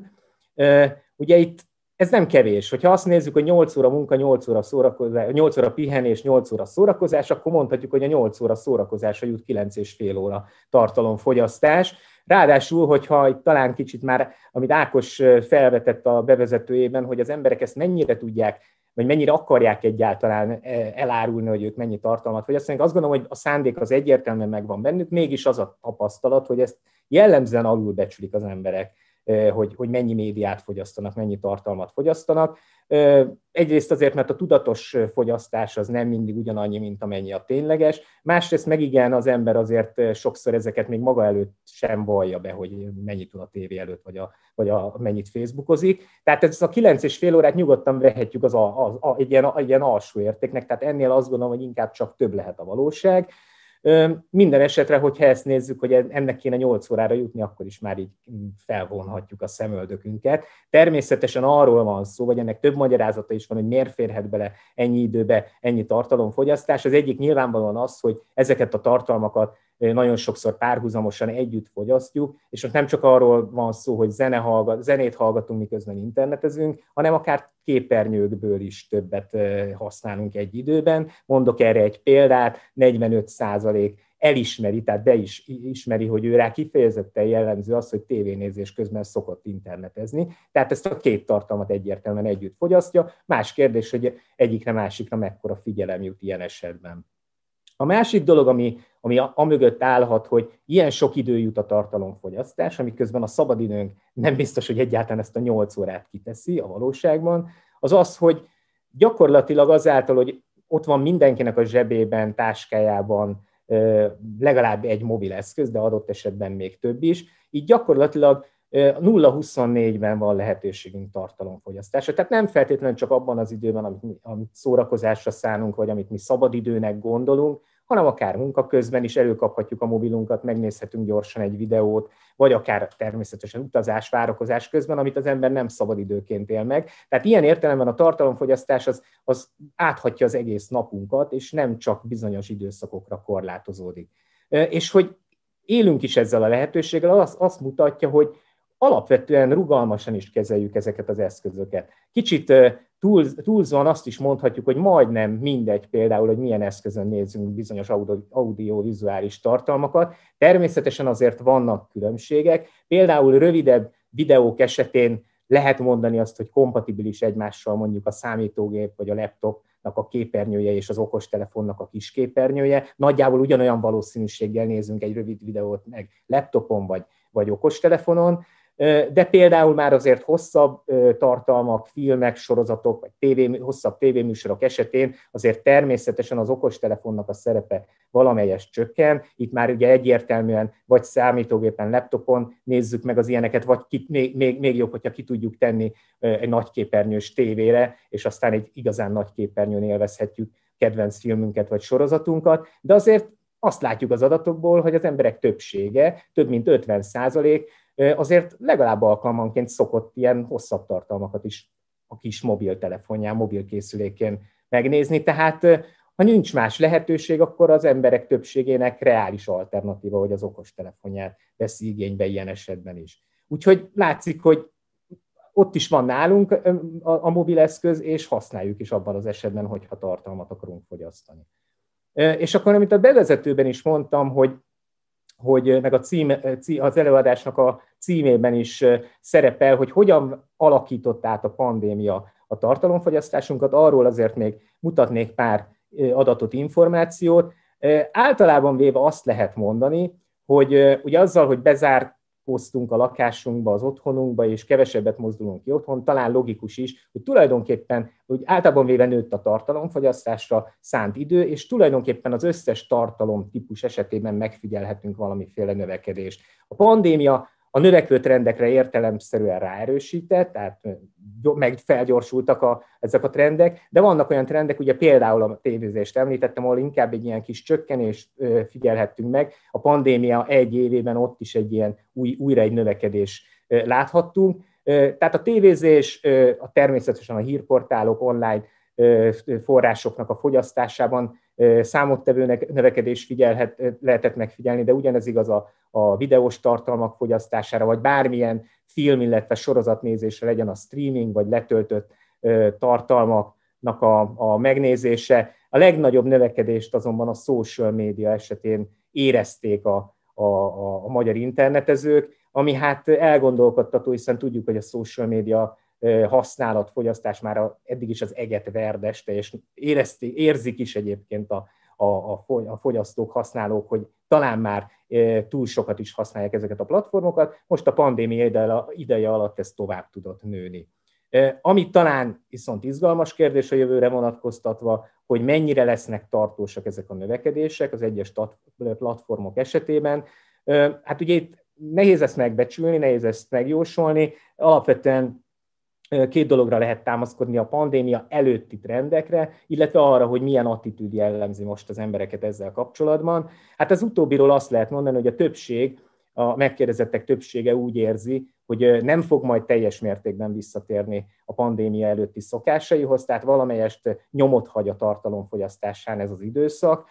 Ugye itt ez nem kevés. Hogyha azt nézzük, hogy nyolc óra munka, nyolc óra szórakozás, nyolc óra pihenés, nyolc óra szórakozás, akkor mondhatjuk, hogy a nyolc óra szórakozásra jut kilenc és fél óra tartalomfogyasztás. Ráadásul, hogyha itt talán kicsit már, amit Ákos felvetett a bevezetőjében, hogy az emberek ezt mennyire tudják, vagy mennyire akarják egyáltalán elárulni, hogy ők mennyi tartalmat fogyasztanak. Azt gondolom, hogy a szándék az egyértelműen megvan bennük, mégis az a tapasztalat, hogy ezt jellemzően alulbecsülik az emberek, Hogy, hogy mennyi médiát fogyasztanak, mennyi tartalmat fogyasztanak. Egyrészt azért, mert a tudatos fogyasztás az nem mindig ugyanannyi, mint amennyi a tényleges. Másrészt meg igen, az ember azért sokszor ezeket még maga előtt sem vallja be, hogy mennyit tud a tévé előtt, vagy, a, vagy a, mennyit facebookozik. Tehát ez a kilenc és fél órát nyugodtan vehetjük az a, a, a, egy, ilyen, egy ilyen alsó értéknek, tehát ennél azt gondolom, hogy inkább csak több lehet a valóság. Minden esetre, hogyha ezt nézzük, hogy ennek kéne nyolc órára jutni, akkor is már így felvonhatjuk a szemöldökünket. Természetesen arról van szó, vagy ennek több magyarázata is van, hogy miért férhet bele ennyi időbe ennyi tartalomfogyasztás. Az egyik nyilvánvalóan az, hogy ezeket a tartalmakat nagyon sokszor párhuzamosan együtt fogyasztjuk, és most nem csak arról van szó, hogy zene hallgat, zenét hallgatunk, miközben internetezünk, hanem akár képernyőkből is többet használunk egy időben. Mondok erre egy példát, negyvenöt százalék elismeri, tehát be is ismeri, hogy ő rá kifejezetten jellemző az, hogy tévénézés közben szokott internetezni. Tehát ezt a két tartalmat egyértelműen együtt fogyasztja. Más kérdés, hogy egyikre másikra mekkora figyelem jut ilyen esetben. A másik dolog, ami, ami amögött állhat, hogy ilyen sok idő jut a tartalomfogyasztás, amiközben a szabadidőnk nem biztos, hogy egyáltalán ezt a nyolc órát kiteszi a valóságban, az az, hogy gyakorlatilag azáltal, hogy ott van mindenkinek a zsebében, táskájában legalább egy mobileszköz, de adott esetben még több is, így gyakorlatilag nulla huszonnégyben van lehetőségünk tartalomfogyasztásra. Tehát nem feltétlenül csak abban az időben, amit, mi, amit szórakozásra szánunk, vagy amit mi szabadidőnek gondolunk, hanem akár munka közben is előkaphatjuk a mobilunkat, megnézhetünk gyorsan egy videót, vagy akár természetesen utazás, várakozás közben, amit az ember nem szabadidőként él meg. Tehát ilyen értelemben a tartalomfogyasztás az, az áthatja az egész napunkat, és nem csak bizonyos időszakokra korlátozódik. És hogy élünk is ezzel a lehetőséggel, az azt mutatja, hogy alapvetően rugalmasan is kezeljük ezeket az eszközöket. Kicsit túl, túlzóan azt is mondhatjuk, hogy majdnem mindegy például, hogy milyen eszközön nézzünk bizonyos audiovizuális tartalmakat. Természetesen azért vannak különbségek. Például rövidebb videók esetén lehet mondani azt, hogy kompatibilis egymással mondjuk a számítógép vagy a laptopnak a képernyője és az okostelefonnak a kis képernyője. Nagyjából ugyanolyan valószínűséggel nézünk egy rövid videót meg laptopon vagy, vagy okostelefonon. De például már azért hosszabb tartalmak, filmek, sorozatok, vagy tévé, hosszabb tévéműsorok esetén azért természetesen az okostelefonnak a szerepe valamelyest csökken. Itt már ugye egyértelműen vagy számítógépen, laptopon nézzük meg az ilyeneket, vagy ki, még, még, még jobb, hogyha ki tudjuk tenni egy nagyképernyős tévére, és aztán egy igazán nagy képernyőn élvezhetjük kedvenc filmünket vagy sorozatunkat. De azért azt látjuk az adatokból, hogy az emberek többsége, több mint ötven százalék, azért legalább alkalmanként szokott ilyen hosszabb tartalmakat is a kis mobiltelefonján, mobilkészülékén megnézni. Tehát ha nincs más lehetőség, akkor az emberek többségének reális alternatíva, hogy az okostelefonját veszi igénybe ilyen esetben is. Úgyhogy látszik, hogy ott is van nálunk a mobileszköz, és használjuk is abban az esetben, hogyha tartalmat akarunk fogyasztani. És akkor, amit a bevezetőben is mondtam, hogy hogy meg a cím, az előadásnak a címében is szerepel, hogy hogyan alakított át a pandémia a tartalomfogyasztásunkat, arról azért még mutatnék pár adatot, információt. Általában véve azt lehet mondani, hogy ugye azzal, hogy bezárkóztunk a lakásunkba, az otthonunkba, és kevesebbet mozdulunk ki otthon, talán logikus is, hogy tulajdonképpen hogy általában véve nőtt a tartalomfogyasztásra szánt idő, és tulajdonképpen az összes tartalom típus esetében megfigyelhetünk valamiféle növekedést. A pandémia a növekvő trendekre értelemszerűen ráerősített, tehát meg felgyorsultak a, ezek a trendek, de vannak olyan trendek, ugye például a tévézést említettem, ahol inkább egy ilyen kis csökkenést figyelhettünk meg. A pandémia egy évében ott is egy ilyen új, újra egy növekedés láthattunk. Tehát a tévézés, a természetesen a hírportálok, online forrásoknak a fogyasztásában számottevő növekedés figyelhet, lehetett megfigyelni, de ugyanez igaz a, a videós tartalmak fogyasztására, vagy bármilyen film, illetve sorozatnézésre, legyen a streaming, vagy letöltött tartalmaknak a, a megnézése. A legnagyobb növekedést azonban a social media esetén érezték a, a, a, a magyar internetezők, ami hát elgondolkodtató, hiszen tudjuk, hogy a social media használat, fogyasztás már eddig is az eget verdeste, és érezték, érzik is egyébként a, a, a fogyasztók, használók, hogy talán már túl sokat is használják ezeket a platformokat. Most a pandémia ideje alatt ez tovább tudott nőni. Ami talán viszont izgalmas kérdés a jövőre vonatkoztatva, hogy mennyire lesznek tartósak ezek a növekedések az egyes platformok esetében. Hát ugye itt nehéz ezt megbecsülni, nehéz ezt megjósolni. Alapvetően két dologra lehet támaszkodni, a pandémia előtti trendekre, illetve arra, hogy milyen attitűd jellemzi most az embereket ezzel kapcsolatban. Hát az utóbbiról azt lehet mondani, hogy a többség, a megkérdezettek többsége úgy érzi, hogy nem fog majd teljes mértékben visszatérni a pandémia előtti szokásaihoz, tehát valamelyest nyomot hagy a tartalomfogyasztásán ez az időszak.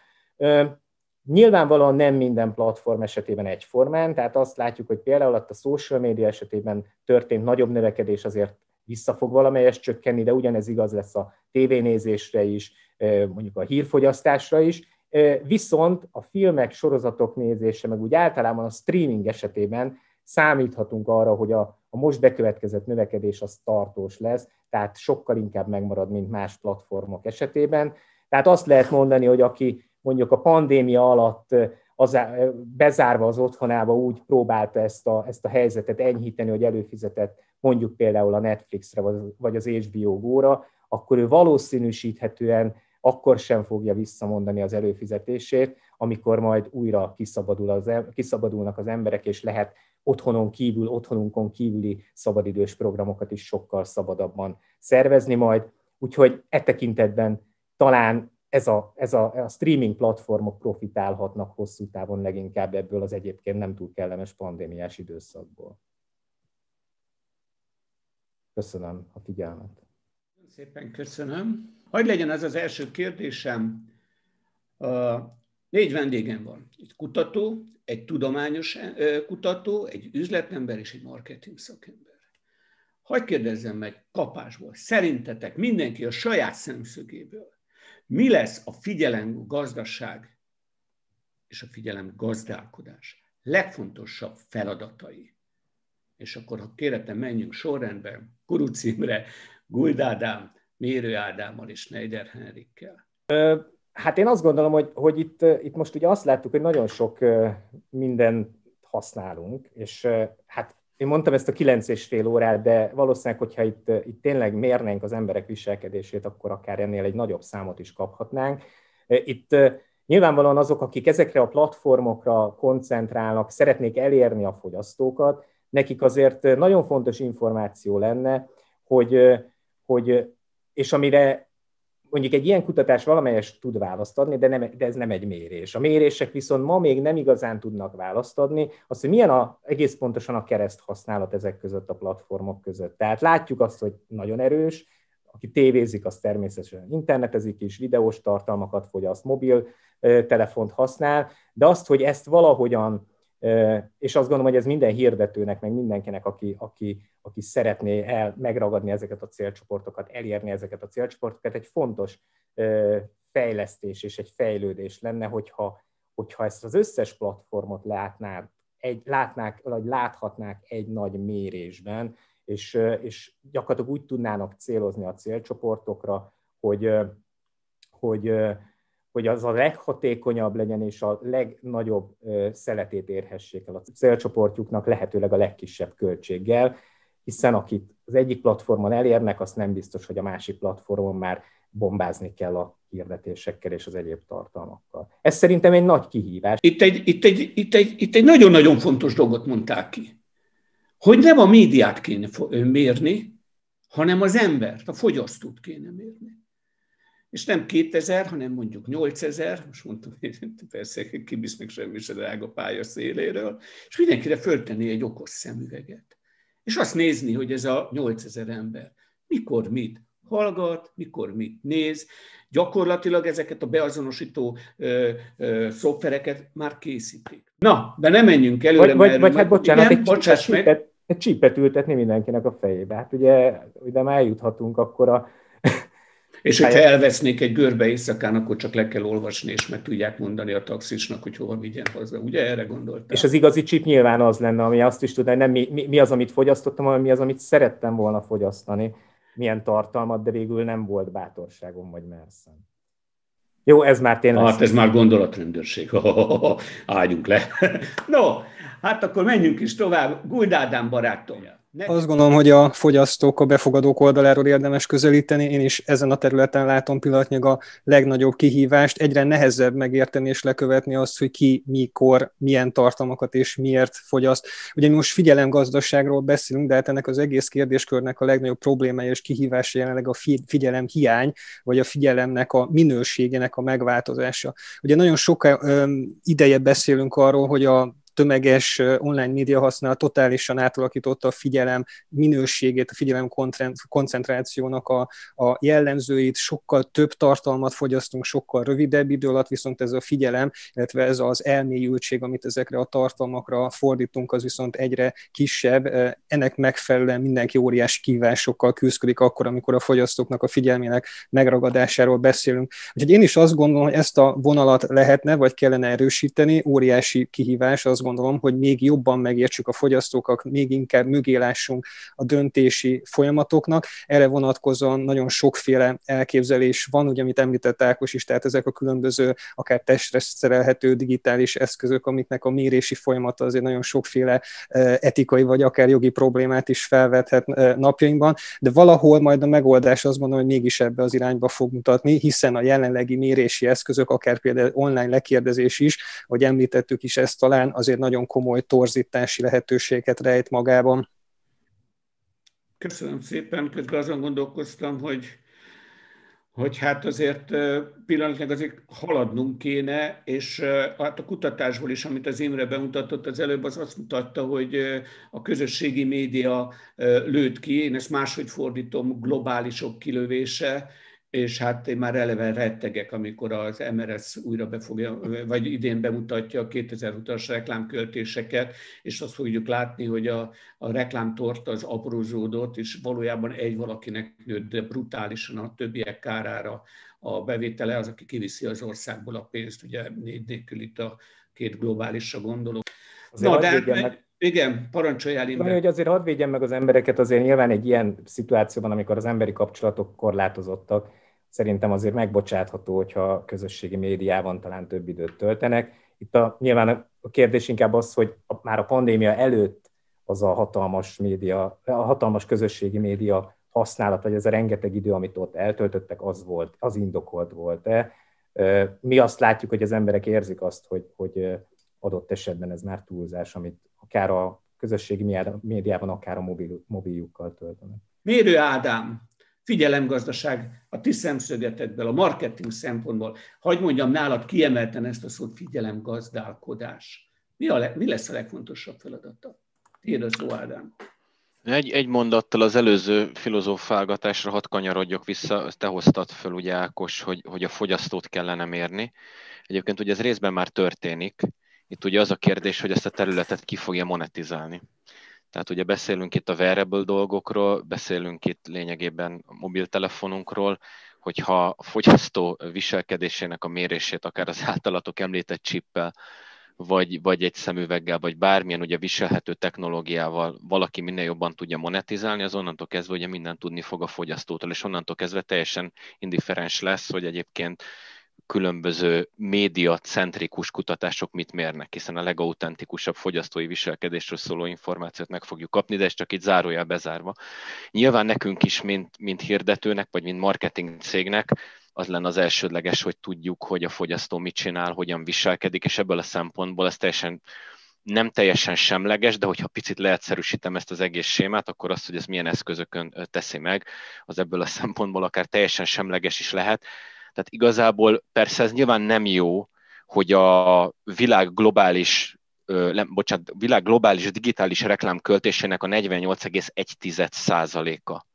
Nyilvánvalóan nem minden platform esetében egyformán, tehát azt látjuk, hogy például a social media esetében történt nagyobb növekedés azért vissza fog valamelyest csökkenni, de ugyanez igaz lesz a tévénézésre is, mondjuk a hírfogyasztásra is. Viszont a filmek, sorozatok nézése, meg úgy általában a streaming esetében számíthatunk arra, hogy a, a most bekövetkezett növekedés az tartós lesz, tehát sokkal inkább megmarad, mint más platformok esetében. Tehát azt lehet mondani, hogy aki mondjuk a pandémia alatt az, bezárva az otthonába úgy próbálta ezt a, ezt a helyzetet enyhíteni, hogy előfizetett mondjuk például a Netflixre vagy az há bé o Go-ra, akkor ő valószínűsíthetően akkor sem fogja visszamondani az előfizetését, amikor majd újra kiszabadul az, kiszabadulnak az emberek, és lehet otthonon kívül, otthonunkon kívüli szabadidős programokat is sokkal szabadabban szervezni majd. Úgyhogy e tekintetben talán ez a, ez a, a streaming platformok profitálhatnak hosszú távon leginkább ebből az egyébként nem túl kellemes pandémiás időszakból. Köszönöm a figyelmet. Szépen köszönöm. Hogy legyen ez az első kérdésem? Uh, négy vendégem van. Egy kutató, egy tudományos kutató, egy üzletember és egy marketing szakember. Hadd kérdezzem meg kapásból, szerintetek mindenki a saját szemszögéből, mi lesz a figyelem gazdaság és a figyelem gazdálkodás legfontosabb feladatai? És akkor, ha kérhetem, menjünk sorrendben, Kurucz Imre, Guld Ádám, Mérő Ádámmal és Schneider Henrikkel. Hát én azt gondolom, hogy, hogy itt, itt most ugye azt láttuk, hogy nagyon sok mindent használunk, és hát én mondtam ezt a kilenc és fél órát, de valószínűleg, hogyha itt, itt tényleg mérnénk az emberek viselkedését, akkor akár ennél egy nagyobb számot is kaphatnánk. Itt nyilvánvalóan azok, akik ezekre a platformokra koncentrálnak, szeretnék elérni a fogyasztókat, nekik azért nagyon fontos információ lenne, hogy, hogy és amire mondjuk egy ilyen kutatás valamelyest tud választ adni, de, nem, de ez nem egy mérés. A mérések viszont ma még nem igazán tudnak választ adni, azt, hogy milyen a, egész pontosan a kereszthasználat ezek között, a platformok között. Tehát látjuk azt, hogy nagyon erős, aki tévézik, az természetesen internetezik is, videós tartalmakat fogyaszt, mobil telefont használ, de azt, hogy ezt valahogyan, és azt gondolom, hogy ez minden hirdetőnek, meg mindenkinek, aki, aki, aki szeretné el, megragadni ezeket a célcsoportokat, elérni ezeket a célcsoportokat, egy fontos fejlesztés és egy fejlődés lenne, hogyha, hogyha ezt az összes platformot látnák, egy, látnák, vagy láthatnák egy nagy mérésben, és, és gyakorlatilag úgy tudnának célozni a célcsoportokra, hogy, hogy hogy az a leghatékonyabb legyen, és a legnagyobb szeletét érhessék el a célcsoportjuknak lehetőleg a legkisebb költséggel, hiszen akit az egyik platformon elérnek, azt nem biztos, hogy a másik platformon már bombázni kell a hirdetésekkel és az egyéb tartalmakkal. Ez szerintem egy nagy kihívás. Itt egy, itt egy, itt egy, itt egy nagyon-nagyon fontos dolgot mondták ki, hogy nem a médiát kéne mérni, hanem az embert, a fogyasztót kéne mérni. És nem kétezer, hanem mondjuk nyolcezer, most mondtam, persze kivisznek semmi se drága pálya széléről, és mindenkire föltenni egy okos szemüveget. És azt nézni, hogy ez a nyolcezer ember mikor mit hallgat, mikor mit néz. Gyakorlatilag ezeket a beazonosító ö, ö, szoftvereket már készítik. Na, de nem menjünk előre. Vagy, vagy, vagy hát bocsánat, igen, egy, bocsáss csípet, meg. egy csípet ültetni mindenkinek a fejébe. Hát ugye, ugye már eljuthatunk akkor a... És hogyha elvesznék egy görbe éjszakán, akkor csak le kell olvasni, és meg tudják mondani a taxisnak, hogy hova vigyen haza. Ugye erre gondoltál? És az igazi chip nyilván az lenne, ami azt is tudná, hogy nem mi, mi, mi az, amit fogyasztottam, hanem mi az, amit szerettem volna fogyasztani, milyen tartalmat, de végül nem volt bátorságom vagy merszem. Jó, ez már tényleg... Hát ez már gondolatrendőrség. Álljunk le. No, hát akkor menjünk is tovább. Guld Ádám barátom. Azt gondolom, hogy a fogyasztók, a befogadók oldaláról érdemes közelíteni. Én is ezen a területen látom pillanatnyilag a legnagyobb kihívást. Egyre nehezebb megérteni és lekövetni azt, hogy ki, mikor, milyen tartalmakat és miért fogyaszt. Ugye mi most figyelemgazdaságról beszélünk, de hát ennek az egész kérdéskörnek a legnagyobb problémája és kihívása jelenleg a figyelem hiány, vagy a figyelemnek a minőségének a megváltozása. Ugye nagyon sok ideje beszélünk arról, hogy a tömeges online média használat totálisan átalakította a figyelem minőségét, a figyelem koncentrációnak a, a jellemzőit, sokkal több tartalmat fogyasztunk, sokkal rövidebb idő alatt, viszont ez a figyelem, illetve ez az elmélyültség, amit ezekre a tartalmakra fordítunk, az viszont egyre kisebb. Ennek megfelelően mindenki óriási kihívásokkal küzdik akkor, amikor a fogyasztóknak a figyelmének megragadásáról beszélünk. Úgyhogy én is azt gondolom, hogy ezt a vonalat lehetne, vagy kellene erősíteni, óriási kihívás, az gondolom, hogy még jobban megértsük a fogyasztókat, még inkább mögé lássunk a döntési folyamatoknak. Erre vonatkozóan nagyon sokféle elképzelés van, ugye, amit említett Ákos is, tehát ezek a különböző, akár testre szerelhető digitális eszközök, amiknek a mérési folyamata azért nagyon sokféle etikai vagy akár jogi problémát is felvethet napjainkban, de valahol majd a megoldás azt mondom, hogy mégis ebbe az irányba fog mutatni, hiszen a jelenlegi mérési eszközök, akár például online lekérdezés is, hogy említettük is ezt talán, azért nagyon komoly torzítási lehetőséget rejt magában. Köszönöm szépen, közben azon gondolkoztam, hogy, hogy hát azért pillanatnyilag azért haladnunk kéne, és hát a kutatásból is, amit az Imre bemutatott az előbb, az azt mutatta, hogy a közösségi média lőtt ki, én ezt máshogy fordítom, globálisok kilövése, és hát én már eleve rettegek, amikor az em er es újra befogja, vagy idén bemutatja a kétezer-húszas reklámköltéseket, és azt fogjuk látni, hogy a, a reklámtorta az aprózódott, és valójában egy valakinek nőtt, de brutálisan a többiek kárára a bevétele, az, aki kiviszi az országból a pénzt, ugye négy nélkül itt a két globálisra gondolok. Na, de meg... igen, parancsoljál, Imre. Hogy azért hadd védjem meg az embereket, azért nyilván egy ilyen szituációban, amikor az emberi kapcsolatok korlátozottak, szerintem azért megbocsátható, hogyha a közösségi médiában talán több időt töltenek. Itt a, nyilván a kérdés inkább az, hogy a, már a pandémia előtt az a hatalmas média, a hatalmas közösségi média használat, vagy ez a rengeteg idő, amit ott eltöltöttek, az volt, az indokolt volt-e. Mi azt látjuk, hogy az emberek érzik azt, hogy, hogy adott esetben ez már túlzás, amit akár a közösségi médiában, akár a mobil, mobiljukkal töltenek. Mérő Ádám, figyelemgazdaság a ti szemszögetekből, a marketing szempontból. Hagy mondjam nálad kiemelten ezt a szót, figyelemgazdálkodás. Mi, a le, mi lesz a legfontosabb feladata? Tiéd a szó, Ádám. Egy, egy mondattal az előző filozófálgatásra hadd kanyarodjak vissza, te hoztad föl, ugye Ákos, hogy, hogy a fogyasztót kellene mérni. Egyébként ugye ez részben már történik. Itt ugye az a kérdés, hogy ezt a területet ki fogja monetizálni. Tehát ugye beszélünk itt a wearable dolgokról, beszélünk itt lényegében a mobiltelefonunkról, hogyha a fogyasztó viselkedésének a mérését akár az általatok említett csippel, vagy, vagy egy szemüveggel, vagy bármilyen ugye viselhető technológiával valaki minél jobban tudja monetizálni, az onnantól kezdve ugye mindent tudni fog a fogyasztótól, és onnantól kezdve teljesen indifferens lesz, hogy egyébként különböző médiacentrikus kutatások mit mérnek, hiszen a legautentikusabb fogyasztói viselkedésről szóló információt meg fogjuk kapni, de ez csak itt zárójel bezárva. Nyilván nekünk is, mint, mint hirdetőnek, vagy mint marketing cégnek, az lenne az elsődleges, hogy tudjuk, hogy a fogyasztó mit csinál, hogyan viselkedik, és ebből a szempontból ez teljesen, nem teljesen semleges, de hogyha picit leegyszerűsítem ezt az egész sémát, akkor azt, hogy ez milyen eszközökön teszi meg, az ebből a szempontból akár teljesen semleges is lehet. Tehát igazából persze ez nyilván nem jó, hogy a világ globális, nem, bocsánat, világ globális digitális reklámköltésének a negyvennyolc egész egy százaléka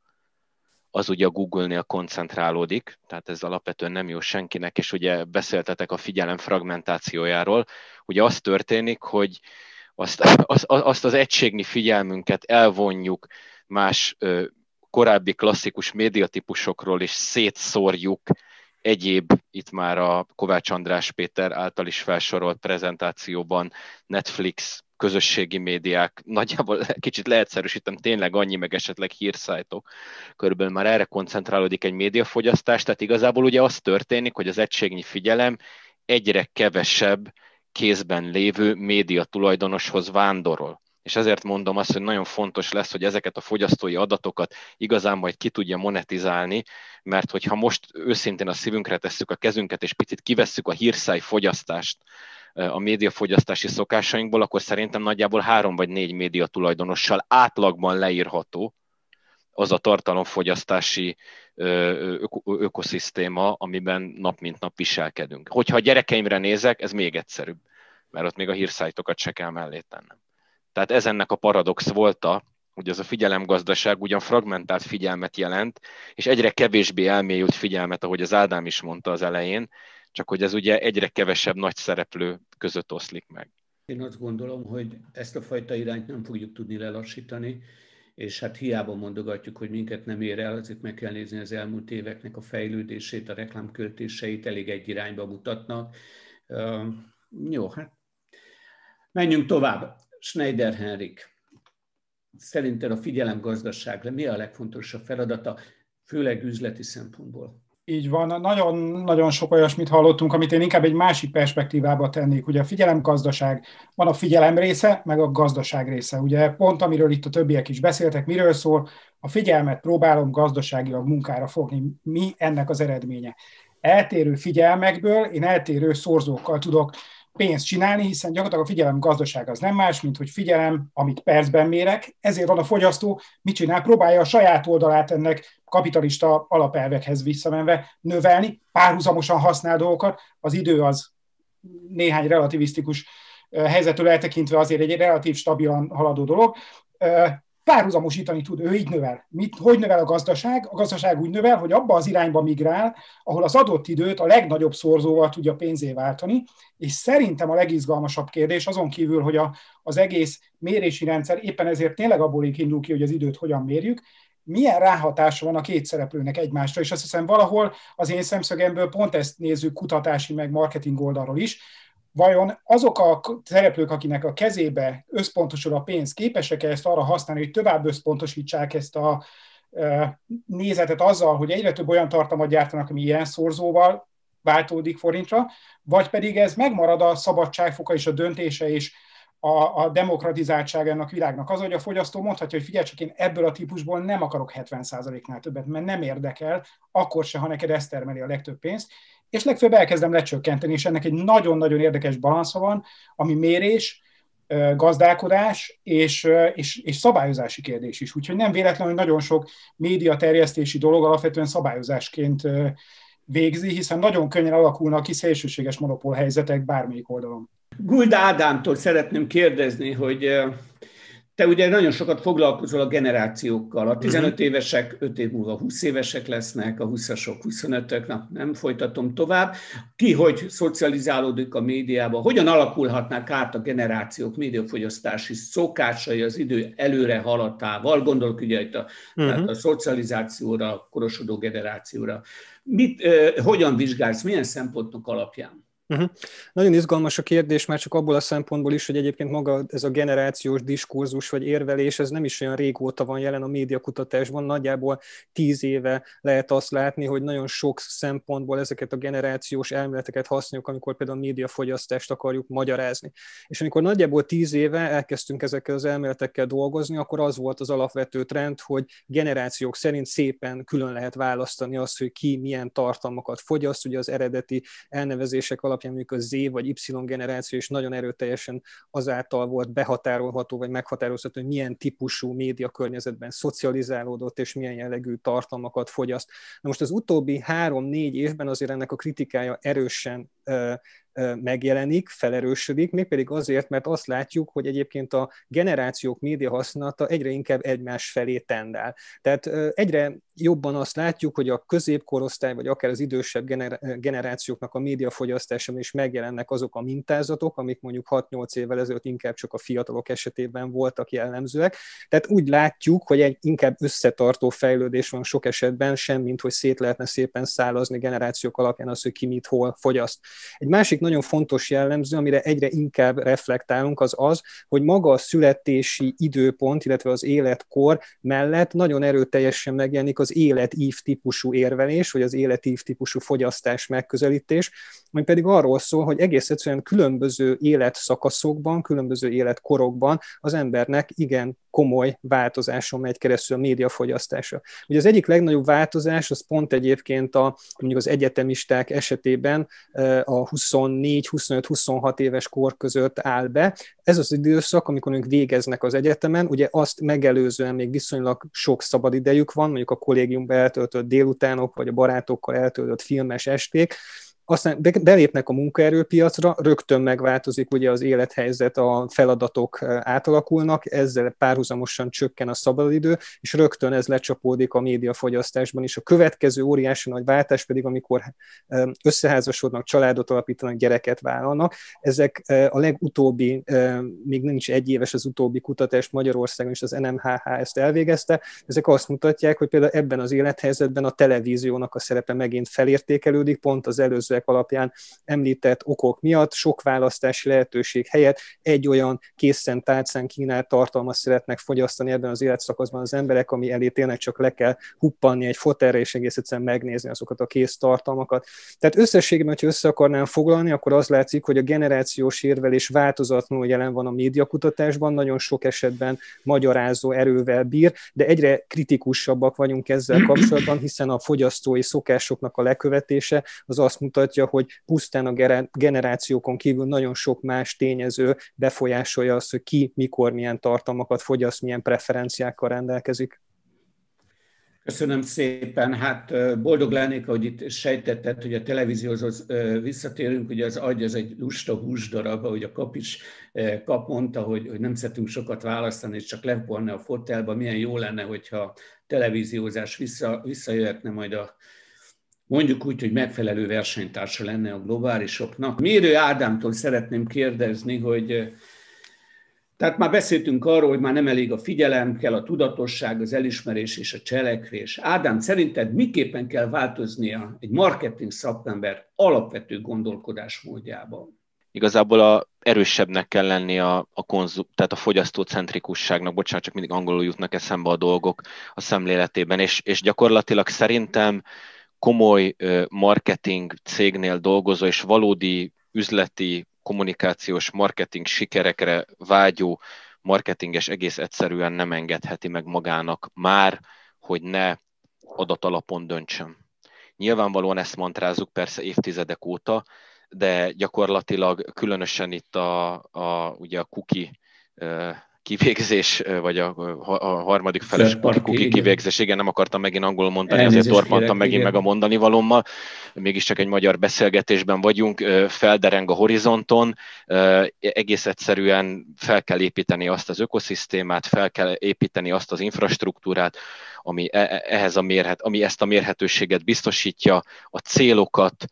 az ugye a Google-nél koncentrálódik, tehát ez alapvetően nem jó senkinek, és ugye beszéltetek a figyelem fragmentációjáról. Ugye az történik, hogy azt, azt, azt az egységnyi figyelmünket elvonjuk más korábbi klasszikus médiatípusokról, és szétszórjuk egyéb, itt már a Kovács András Péter által is felsorolt prezentációban Netflix, közösségi médiák, nagyjából kicsit leegyszerűsítem, tényleg annyi, meg esetleg hírszájtok, körülbelül már erre koncentrálódik egy médiafogyasztás, tehát igazából ugye az történik, hogy az egységnyi figyelem egyre kevesebb kézben lévő média tulajdonoshoz vándorol. És ezért mondom azt, hogy nagyon fontos lesz, hogy ezeket a fogyasztói adatokat igazán majd ki tudja monetizálni, mert hogyha most őszintén a szívünkre tesszük a kezünket, és picit kivesszük a hírszáj fogyasztást a médiafogyasztási szokásainkból, akkor szerintem nagyjából három vagy négy média tulajdonossal átlagban leírható az a tartalomfogyasztási ökoszisztéma, amiben nap mint nap viselkedünk. Hogyha a gyerekeimre nézek, ez még egyszerűbb, mert ott még a hírszájtokat se kell mellé tennem. Tehát ez ennek a paradox volta, hogy ez a figyelemgazdaság ugyan fragmentált figyelmet jelent, és egyre kevésbé elmélyült figyelmet, ahogy az Ádám is mondta az elején, csak hogy ez ugye egyre kevesebb nagy szereplő között oszlik meg. Én azt gondolom, hogy ezt a fajta irányt nem fogjuk tudni lelassítani, és hát hiába mondogatjuk, hogy minket nem ér el, azért meg kell nézni az elmúlt éveknek a fejlődését, a reklámköltéseit, elég egy irányba mutatnak. Uh, jó, hát menjünk tovább. Schneider Henrik, szerinted a figyelemgazdaságra mi a legfontosabb feladata, főleg üzleti szempontból? Így van, nagyon-nagyon sok olyasmit hallottunk, amit én inkább egy másik perspektívába tennék. Ugye a figyelemgazdaság, van a figyelem része, meg a gazdaság része. Ugye pont amiről itt a többiek is beszéltek, miről szól, a figyelmet próbálom gazdaságilag munkára fogni. Mi ennek az eredménye? Eltérő figyelmekből én eltérő szorzókkal tudok pénzt csinálni, hiszen gyakorlatilag a figyelem gazdaság az nem más, mint hogy figyelem, amit percben mérek, ezért van a fogyasztó, mit csinál, próbálja a saját oldalát ennek kapitalista alapelvekhez visszamenve növelni, párhuzamosan használ dolgokat, az idő az néhány relativisztikus helyzettől eltekintve azért egy relatív stabilan haladó dolog, párhuzamosítani tud, ő így növel. Mit, hogy növel a gazdaság? A gazdaság úgy növel, hogy abba az irányba migrál, ahol az adott időt a legnagyobb szorzóval tudja pénzé váltani, és szerintem a legizgalmasabb kérdés, azon kívül, hogy a, az egész mérési rendszer éppen ezért tényleg abból indul ki, hogy az időt hogyan mérjük, milyen ráhatása van a két szereplőnek egymásra, és azt hiszem valahol az én szemszögemből pont ezt nézzük kutatási meg marketing oldalról is, vajon azok a szereplők, akinek a kezébe összpontosul a pénz, képesek-e ezt arra használni, hogy tovább összpontosítsák ezt a nézetet azzal, hogy egyre több olyan tartalmat gyártanak, ami ilyen szorzóval váltódik forintra, vagy pedig ez megmarad a szabadságfoka és a döntése és a, a demokratizáltság ennek a világnak. Az, hogy a fogyasztó mondhatja, hogy figyelj csak, én ebből a típusból nem akarok hetven százaléknál többet, mert nem érdekel, akkor se, ha neked ez termeli a legtöbb pénzt, és legfőbb elkezdem lecsökkenteni, és ennek egy nagyon-nagyon érdekes balansza van, ami mérés, gazdálkodás és, és, és szabályozási kérdés is. Úgyhogy nem véletlenül, hogy nagyon sok médiaterjesztési dolog alapvetően szabályozásként végzi, hiszen nagyon könnyen alakulnak ki szélsőséges monopólhelyzetek bármelyik oldalon. Gulda Ádámtól szeretném kérdezni, hogy te ugye nagyon sokat foglalkozol a generációkkal. A tizenöt évesek öt év múlva húsz évesek lesznek, a húszasok huszonötök, na, nem folytatom tovább. Ki hogy szocializálódik a médiába, hogyan alakulhatnak át a generációk médiafogyasztási szokásai az idő előre haladtával, gondolok ugye itt a, uh-huh. a szocializációra, a korosodó generációra. Mit, eh, hogyan vizsgálsz, milyen szempontok alapján? Uh-huh. Nagyon izgalmas a kérdés, már csak abból a szempontból is, hogy egyébként maga ez a generációs diskurzus vagy érvelés, ez nem is olyan régóta van jelen a médiakutatásban, nagyjából tíz éve lehet azt látni, hogy nagyon sok szempontból ezeket a generációs elméleteket használjuk, amikor például a médiafogyasztást akarjuk magyarázni. És amikor nagyjából tíz éve elkezdtünk ezekkel az elméletekkel dolgozni, akkor az volt az alapvető trend, hogy generációk szerint szépen külön lehet választani azt, hogy ki milyen tartalmakat fogyaszt, ugye az eredeti elnevezések alapján mondjuk a Z vagy Y generáció is nagyon erőteljesen azáltal volt behatárolható, vagy meghatározható, hogy milyen típusú médiakörnyezetben szocializálódott, és milyen jellegű tartalmakat fogyaszt. Na most az utóbbi három-négy évben azért ennek a kritikája erősen uh, megjelenik, felerősödik, mégpedig azért, mert azt látjuk, hogy egyébként a generációk média használata egyre inkább egymás felé tendál. Tehát egyre jobban azt látjuk, hogy a középkorosztály, vagy akár az idősebb generációknak a médiafogyasztásában is megjelennek azok a mintázatok, amik mondjuk hat-nyolc évvel ezelőtt inkább csak a fiatalok esetében voltak jellemzőek. Tehát úgy látjuk, hogy egy inkább összetartó fejlődés van sok esetben, semmint, hogy szét lehetne szépen szálazni generációk alapján az, hogy ki mit hol fogyaszt. Egy másik nagyon fontos jellemző, amire egyre inkább reflektálunk, az az, hogy maga a születési időpont, illetve az életkor mellett nagyon erőteljesen megjelenik az életív típusú érvelés, vagy az életív típusú fogyasztás megközelítés, ami pedig arról szól, hogy egész egyszerűen különböző életszakaszokban, különböző életkorokban az embernek igen komoly változáson megy keresztül a médiafogyasztása. Ugye az egyik legnagyobb változás, az pont egyébként a, mondjuk az egyetemisták esetében a huszonnégy, huszonöt, huszonhat éves kor között áll be. Ez az időszak, amikor ők végeznek az egyetemen, ugye azt megelőzően még viszonylag sok szabadidejük van, mondjuk a kollégiumban eltöltött délutánok, vagy a barátokkal eltöltött filmes esték, aztán belépnek a munkaerőpiacra, rögtön megváltozik ugye az élethelyzet, a feladatok átalakulnak, ezzel párhuzamosan csökken a szabadidő, és rögtön ez lecsapódik a médiafogyasztásban is. A következő óriási nagy váltás pedig, amikor összeházasodnak, családot alapítanak, gyereket vállalnak. Ezek a legutóbbi, még nincs egy éves az utóbbi kutatás Magyarországon, és az en em há há ezt elvégezte, ezek azt mutatják, hogy például ebben az élethelyzetben a televíziónak a szerepe megint felértékelődik, pont az előző alapján említett okok miatt sok választási lehetőség helyett egy olyan készen tálcán kínált tartalmat szeretnek fogyasztani ebben az életszakaszban az emberek, ami elé tényleg csak le kell huppanni egy fotelre, és egész egyszerűen megnézni azokat a kész tartalmakat. Tehát összességében, hogyha össze akarnám foglalni, akkor az látszik, hogy a generációs érvelés változatlanul jelen van a médiakutatásban, nagyon sok esetben magyarázó erővel bír, de egyre kritikusabbak vagyunk ezzel kapcsolatban, hiszen a fogyasztói szokásoknak a lekövetése az azt mutatja, mutatja, hogy pusztán a generációkon kívül nagyon sok más tényező befolyásolja azt, hogy ki, mikor, milyen tartalmakat fogyaszt, milyen preferenciákkal rendelkezik. Köszönöm szépen. Hát boldog lennék, ahogy itt sejtetted, hogy a televízióhoz visszatérünk, ugye az agy az egy lusta húsdarab, ahogy a Kap is Kap mondta, hogy, hogy nem szeretünk sokat választani, és csak lepolni a fotelba. Milyen jó lenne, hogyha a televíziózás vissza, visszajöhetne majd a mondjuk úgy, hogy megfelelő versenytársa lenne a globálisoknak. Mérő Ádámtól szeretném kérdezni, hogy tehát már beszéltünk arról, hogy már nem elég a figyelem, kell a tudatosság, az elismerés és a cselekvés. Ádám, szerinted miképpen kell változnia egy marketing szakember alapvető gondolkodásmódjában? Igazából a erősebbnek kell lenni a, a konzum, tehát a fogyasztócentrikusságnak, bocsánat, csak mindig angolul jutnak eszembe a dolgok a szemléletében, és, és gyakorlatilag szerintem komoly marketing cégnél dolgozó és valódi üzleti, kommunikációs, marketing sikerekre vágyó marketinges egész egyszerűen nem engedheti meg magának már, hogy ne adatalapon döntsön. Nyilvánvalóan ezt mantrázunk persze évtizedek óta, de gyakorlatilag különösen itt a, a, ugye a cookie kivégzés, vagy a, a harmadik feles cookie kivégzés, igen, nem akartam megint angolul mondani, Elnézést azért torpantam megint igen. meg a mondani valommal, mégiscsak egy magyar beszélgetésben vagyunk, feldereng a horizonton, egész egyszerűen fel kell építeni azt az ökoszisztémát, fel kell építeni azt az infrastruktúrát, ami, ehhez a mérhet, ami ezt a mérhetőséget biztosítja, a célokat,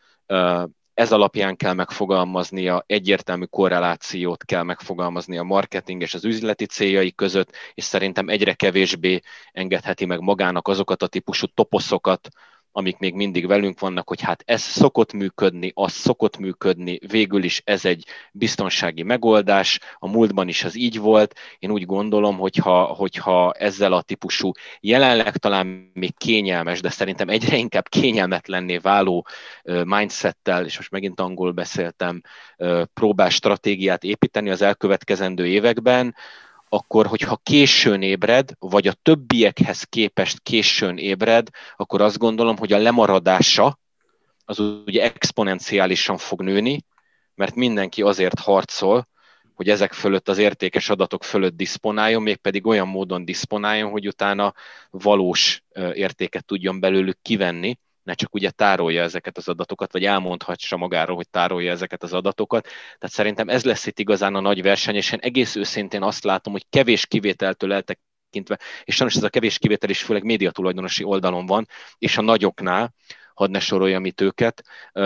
ez alapján kell megfogalmaznia, egyértelmű korrelációt kell megfogalmazni a marketing és az üzleti céljai között, és szerintem egyre kevésbé engedheti meg magának azokat a típusú toposzokat, amik még mindig velünk vannak, hogy hát ez szokott működni, az szokott működni, végül is ez egy biztonsági megoldás, a múltban is az így volt. Én úgy gondolom, hogyha, hogyha ezzel a típusú jelenleg talán még kényelmes, de szerintem egyre inkább kényelmetlenné váló mindsettel, és most megint angolul beszéltem, próbál stratégiát építeni az elkövetkezendő években, akkor, hogyha későn ébred, vagy a többiekhez képest későn ébred, akkor azt gondolom, hogy a lemaradása az ugye exponenciálisan fog nőni, mert mindenki azért harcol, hogy ezek fölött, az értékes adatok fölött diszponáljon, mégpedig olyan módon diszponáljon, hogy utána valós értéket tudjon belőlük kivenni, ne csak ugye tárolja ezeket az adatokat, vagy elmondhatsa magáról, hogy tárolja ezeket az adatokat. Tehát szerintem ez lesz itt igazán a nagy verseny, és én egész őszintén azt látom, hogy kevés kivételtől eltekintve, és sajnos ez a kevés kivétel is főleg médiatulajdonosi oldalon van, és a nagyoknál, hadd ne soroljam itt őket,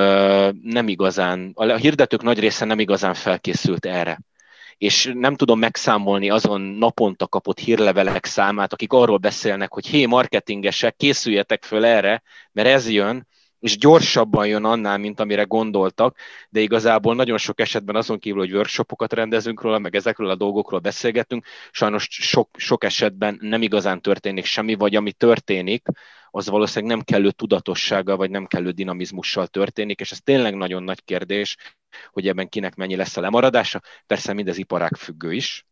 nem igazán, a hirdetők nagy része nem igazán felkészült erre. És nem tudom megszámolni azon naponta kapott hírlevelek számát, akik arról beszélnek, hogy hé, marketingesek, készüljetek föl erre, mert ez jön, és gyorsabban jön annál, mint amire gondoltak, de igazából nagyon sok esetben azon kívül, hogy workshopokat rendezünk róla, meg ezekről a dolgokról beszélgetünk, sajnos sok, sok esetben nem igazán történik semmi, vagy ami történik, az valószínűleg nem kellő tudatossággal, vagy nem kellő dinamizmussal történik, és ez tényleg nagyon nagy kérdés, hogy ebben kinek mennyi lesz a lemaradása. Persze mindez iparág függő is,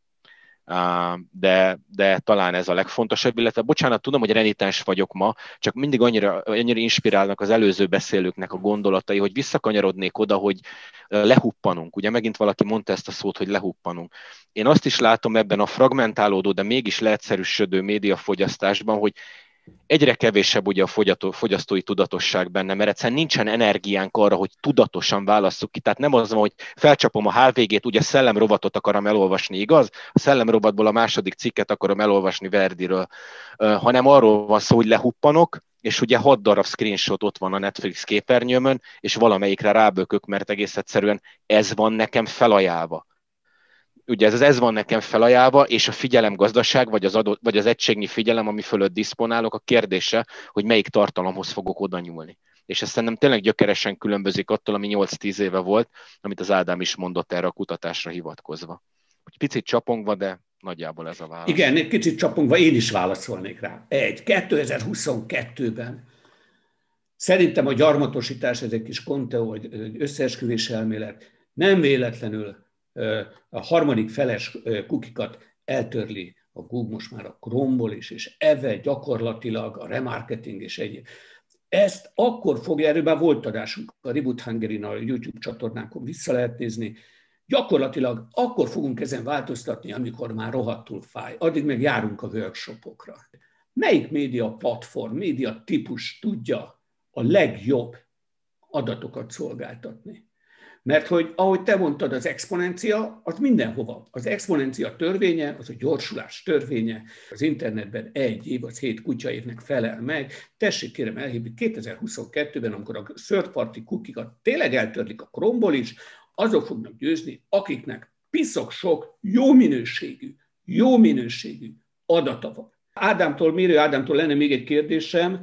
de, de talán ez a legfontosabb, illetve bocsánat, tudom, hogy renitens vagyok ma, csak mindig annyira, annyira inspirálnak az előző beszélőknek a gondolatai, hogy visszakanyarodnék oda, hogy lehuppanunk. Ugye megint valaki mondta ezt a szót, hogy lehuppanunk. Én azt is látom ebben a fragmentálódó, de mégis leegyszerűsödő médiafogyasztásban, hogy egyre kevésebb ugye a fogyasztói tudatosság benne, mert egyszerűen nincsen energiánk arra, hogy tudatosan válasszuk ki. Tehát nem az van, hogy felcsapom a há vé gét, ugye szellemrovatot akarom elolvasni, igaz? A szellemrovatból a második cikket akarom elolvasni Verdiről, hanem arról van szó, hogy lehuppanok, és ugye hat darab screenshot ott van a Netflix képernyőmön, és valamelyikre rábökök, mert egész egyszerűen ez van nekem felajánlva. Ugye ez, ez van nekem felajánlva, és a figyelemgazdaság, vagy az, adott, vagy az egységnyi figyelem, ami fölött diszponálok, a kérdése, hogy melyik tartalomhoz fogok oda nyúlni. És ez szerintem tényleg gyökeresen különbözik attól, ami nyolc-tíz éve volt, amit az Ádám is mondott erre a kutatásra hivatkozva. Picit csapongva, de nagyjából ez a válasz. Igen, egy kicsit csapongva, én is válaszolnék rá. Egy, kétezer-huszonkettőben szerintem a gyarmatosítás, ez egy kis konteó, egy összeesküvés elmélet, nem véletlenül a harmadik feles kukikat eltörli a Google most már a Chrome-ból is, és ezzel gyakorlatilag a remarketing és egyéb. ezt akkor fogja, erről már volt adásunk, a Reboot Hungary-n, a YouTube csatornákon vissza lehet nézni, gyakorlatilag akkor fogunk ezen változtatni, amikor már rohadtul fáj. Addig meg járunk a workshopokra. Melyik média platform, média típus tudja a legjobb adatokat szolgáltatni? Mert hogy, ahogy te mondtad, az exponencia, az mindenhova. Az exponencia törvénye, az a gyorsulás törvénye. Az internetben egy év, az hét kutyaévnek felel meg. Tessék kérem elhívni, kétezer-huszonkettőben, amikor a third party cookie-kat tényleg eltörlik a Chrome-ból is, azok fognak győzni, akiknek piszok sok, jó minőségű, jó minőségű adata van. Ádámtól, Mérő Ádámtól lenne még egy kérdésem,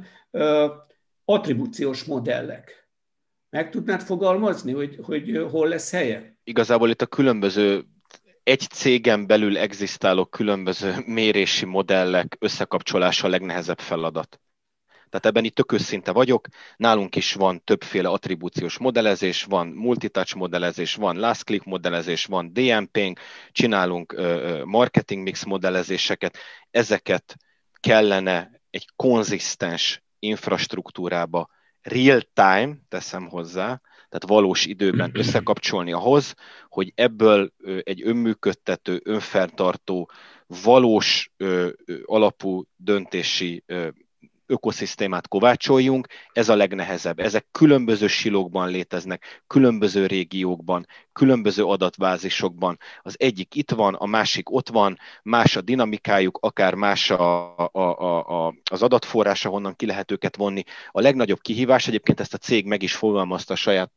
attribúciós modellek. Meg tudnád fogalmazni, hogy, hogy hol lesz helye? Igazából itt a különböző, egy cégen belül egzisztáló különböző mérési modellek összekapcsolása a legnehezebb feladat. Tehát ebben itt tök őszinte vagyok, nálunk is van többféle attribúciós modellezés, van multitouch modellezés, van last click modellezés, van dé em pé-nk, csinálunk uh, marketing mix modellezéseket, ezeket kellene egy konzisztens infrastruktúrába real-time, teszem hozzá, tehát valós időben összekapcsolni ahhoz, hogy ebből egy önműködtető, önfenntartó, valós ö, ö, alapú döntési ö, ökoszisztémát kovácsoljunk, ez a legnehezebb. Ezek különböző silókban léteznek, különböző régiókban, különböző adatbázisokban. Az egyik itt van, a másik ott van, más a dinamikájuk, akár más a, a, a, a, az adatforrása, honnan ki lehet őket vonni. A legnagyobb kihívás, egyébként ezt a cég meg is fogalmazta a saját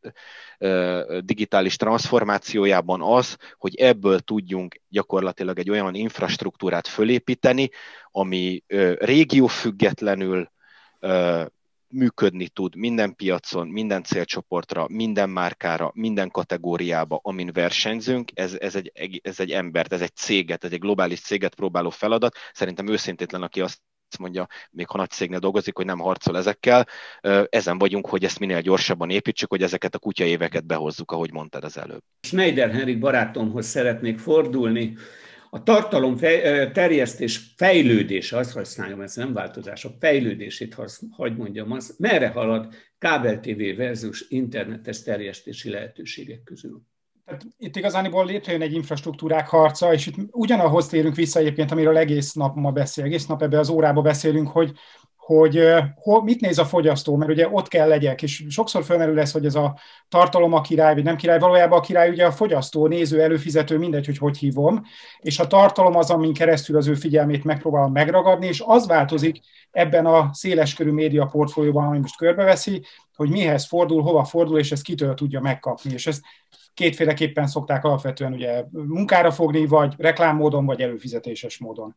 uh, digitális transformációjában az, hogy ebből tudjunk gyakorlatilag egy olyan infrastruktúrát fölépíteni, ami uh, régiófüggetlenül uh, működni tud minden piacon, minden célcsoportra, minden márkára, minden kategóriába, amin versenyzünk. Ez, ez, egy, ez egy embert, ez egy céget, ez egy globális céget próbáló feladat. Szerintem őszintétlen, aki azt mondja, még ha nagy cégnél dolgozik, hogy nem harcol ezekkel. Ezen vagyunk, hogy ezt minél gyorsabban építsük, hogy ezeket a kutyaéveket behozzuk, ahogy mondtad az előbb. Schneider Henrik barátomhoz szeretnék fordulni. A tartalom fej, terjesztés fejlődése, azt használjam, ez nem változás, a fejlődését, hagy mondjam, az merre halad kábel té vé versus internetes terjesztési lehetőségek közül? Tehát itt igazániból létrejön egy infrastruktúrák harca, és itt ugyanahhoz térünk vissza egyébként, amiről egész nap ma beszél, egész nap ebbe az órába beszélünk, hogy hogy uh, mit néz a fogyasztó, mert ugye ott kell legyek, és sokszor felmerül lesz, hogy ez a tartalom a király, vagy nem király, valójában a király ugye a fogyasztó, néző, előfizető, mindegy, hogy hogy hívom, és a tartalom az, amin keresztül az ő figyelmét megpróbálom megragadni, és az változik ebben a széleskörű média portfólióban, ami most körbeveszi, hogy mihez fordul, hova fordul, és ezt kitől tudja megkapni, és ezt kétféleképpen szokták alapvetően ugye munkára fogni, vagy reklámmódon, vagy előfizetéses módon.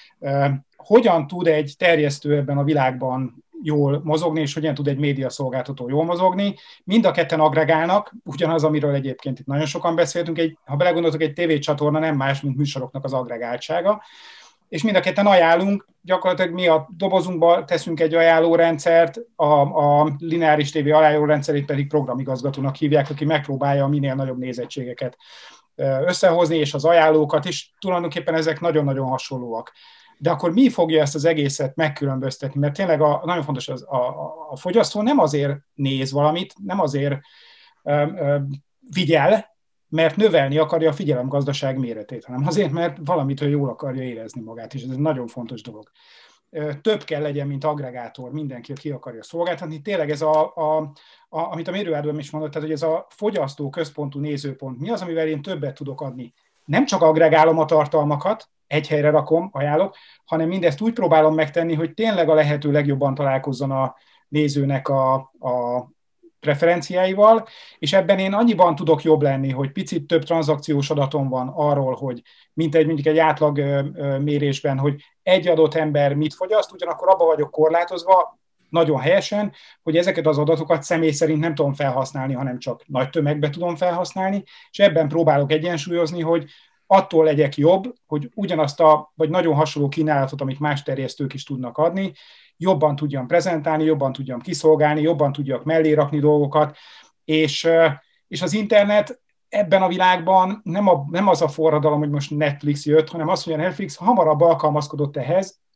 Hogyan tud egy terjesztő ebben a világban jól mozogni, és hogyan tud egy médiaszolgáltató jól mozogni? Mind a ketten agregálnak, ugyanaz, amiről egyébként itt nagyon sokan beszéltünk, egy, ha belegondoltok, egy tévécsatorna nem más, mint műsoroknak az agregáltsága, és mind a ketten ajánlunk, gyakorlatilag mi a dobozunkba teszünk egy ajánlórendszert, a, a lineáris tévé ajánlórendszerét pedig programigazgatónak hívják, aki megpróbálja minél nagyobb nézettségeket összehozni, és az ajánlókat is, tulajdonképpen ezek nagyon-nagyon hasonlóak. De akkor mi fogja ezt az egészet megkülönböztetni? Mert tényleg a, nagyon fontos, az, a, a fogyasztó nem azért néz valamit, nem azért ö, ö, vigyel, mert növelni akarja a figyelemgazdaság méretét, hanem azért, mert valamitől jól akarja érezni magát, és ez egy nagyon fontos dolog. Több kell legyen, mint agregátor, mindenki, ki akarja szolgáltatni. Tényleg ez, a, a, a, amit a Mérő Ádám is mondott, tehát, hogy ez a fogyasztó központú nézőpont, mi az, amivel én többet tudok adni? Nem csak agregálom a tartalmakat, egy helyre rakom, ajánlok, hanem mindezt úgy próbálom megtenni, hogy tényleg a lehető legjobban találkozzon a nézőnek a, a preferenciáival, és ebben én annyiban tudok jobb lenni, hogy picit több tranzakciós adatom van arról, hogy mint egy, mondjuk egy átlag mérésben, hogy egy adott ember mit fogyaszt, ugyanakkor abba vagyok korlátozva, nagyon helyesen, hogy ezeket az adatokat személy szerint nem tudom felhasználni, hanem csak nagy tömegbe tudom felhasználni, és ebben próbálok egyensúlyozni, hogy attól legyek jobb, hogy ugyanazt a, vagy nagyon hasonló kínálatot, amit más terjesztők is tudnak adni, jobban tudjam prezentálni, jobban tudjam kiszolgálni, jobban tudjak mellé rakni dolgokat, és, és az internet ebben a világban nem, a, nem az a forradalom, hogy most Netflix jött, hanem az, hogy a Netflix hamarabb alkalmazkodott ehhez,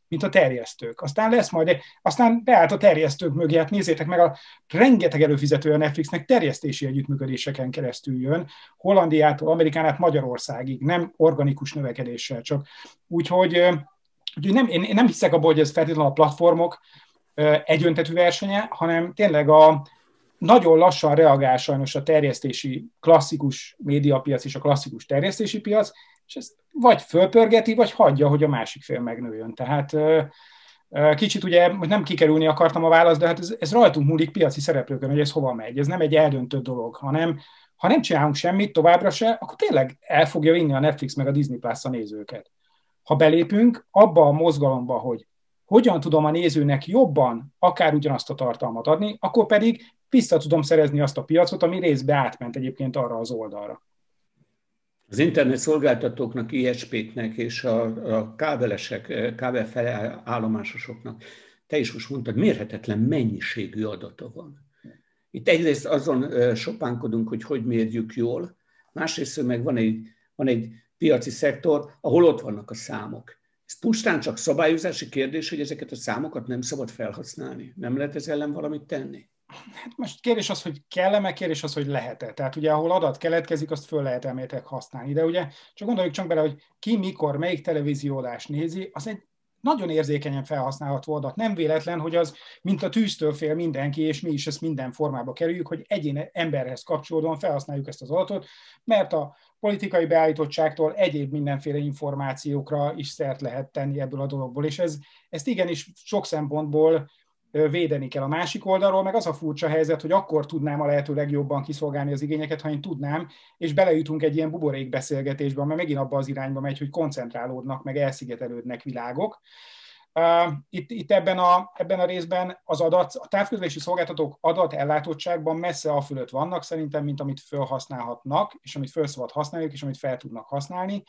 mint a terjesztők. Aztán lesz majd, aztán beállt a terjesztők mögé, hát nézzétek meg, a rengeteg előfizető a Netflixnek terjesztési együttműködéseken keresztül jön, Hollandiától, Amerikán át Magyarországig, nem organikus növekedéssel csak. Úgyhogy, úgyhogy nem, én nem hiszek abban, hogy ez feltétlenül a platformok egyöntetű versenye, hanem tényleg a nagyon lassan reagál sajnos a terjesztési klasszikus médiapiac és a klasszikus terjesztési piac, és ezt vagy fölpörgeti, vagy hagyja, hogy a másik fél megnőjön. Tehát kicsit ugye, nem kikerülni akartam a választ, de hát ez, ez rajtunk múlik piaci szereplőkön, hogy ez hova megy. Ez nem egy eldöntött dolog, hanem ha nem csinálunk semmit továbbra se, akkor tényleg el fogja vinni a Netflix meg a Disney Plus a nézőket. Ha belépünk abba a mozgalomba, hogy hogyan tudom a nézőnek jobban akár ugyanazt a tartalmat adni, akkor pedig vissza tudom szerezni azt a piacot, ami részbe átment egyébként arra az oldalra. Az internet szolgáltatóknak, I S P-knek és a, a kábelesek, kábelfelállomásosoknak, te is most mondtad, mérhetetlen mennyiségű adata van. Itt egyrészt azon sopánkodunk, hogy hogy mérjük jól, másrészt meg van egy, van egy piaci szektor, ahol ott vannak a számok. Ez pusztán csak szabályozási kérdés, hogy ezeket a számokat nem szabad felhasználni. Nem lehet ez ellen valamit tenni? Hát most kérdés az, hogy kell-e, kérdés az, hogy lehet-e. Tehát ugye, ahol adat keletkezik, azt föl lehet elméletileg használni. De ugye csak gondoljuk csak bele, hogy ki, mikor, melyik televízióadást nézi, az egy nagyon érzékenyen felhasználható adat. Nem véletlen, hogy az, mint a tűztől fél mindenki, és mi is ezt minden formába kerüljük, hogy egyén emberhez kapcsolódóan felhasználjuk ezt az adatot, mert a politikai beállítottságtól egyéb mindenféle információkra is szert lehet tenni ebből a dologból. És ez, ezt igenis sok szempontból védeni kell. A másik oldalról, meg az a furcsa helyzet, hogy akkor tudnám a lehető legjobban kiszolgálni az igényeket, ha én tudnám, és belejutunk egy ilyen buborékbeszélgetésbe, mert megint abba az irányba megy, hogy koncentrálódnak, meg elszigetelődnek világok. Itt, itt ebben, a, ebben a részben az adat, a távközlési szolgáltatók adatellátottságban messze afölött vannak, szerintem, mint amit felhasználhatnak, és amit fel szabad használni, és amit fel tudnak használni.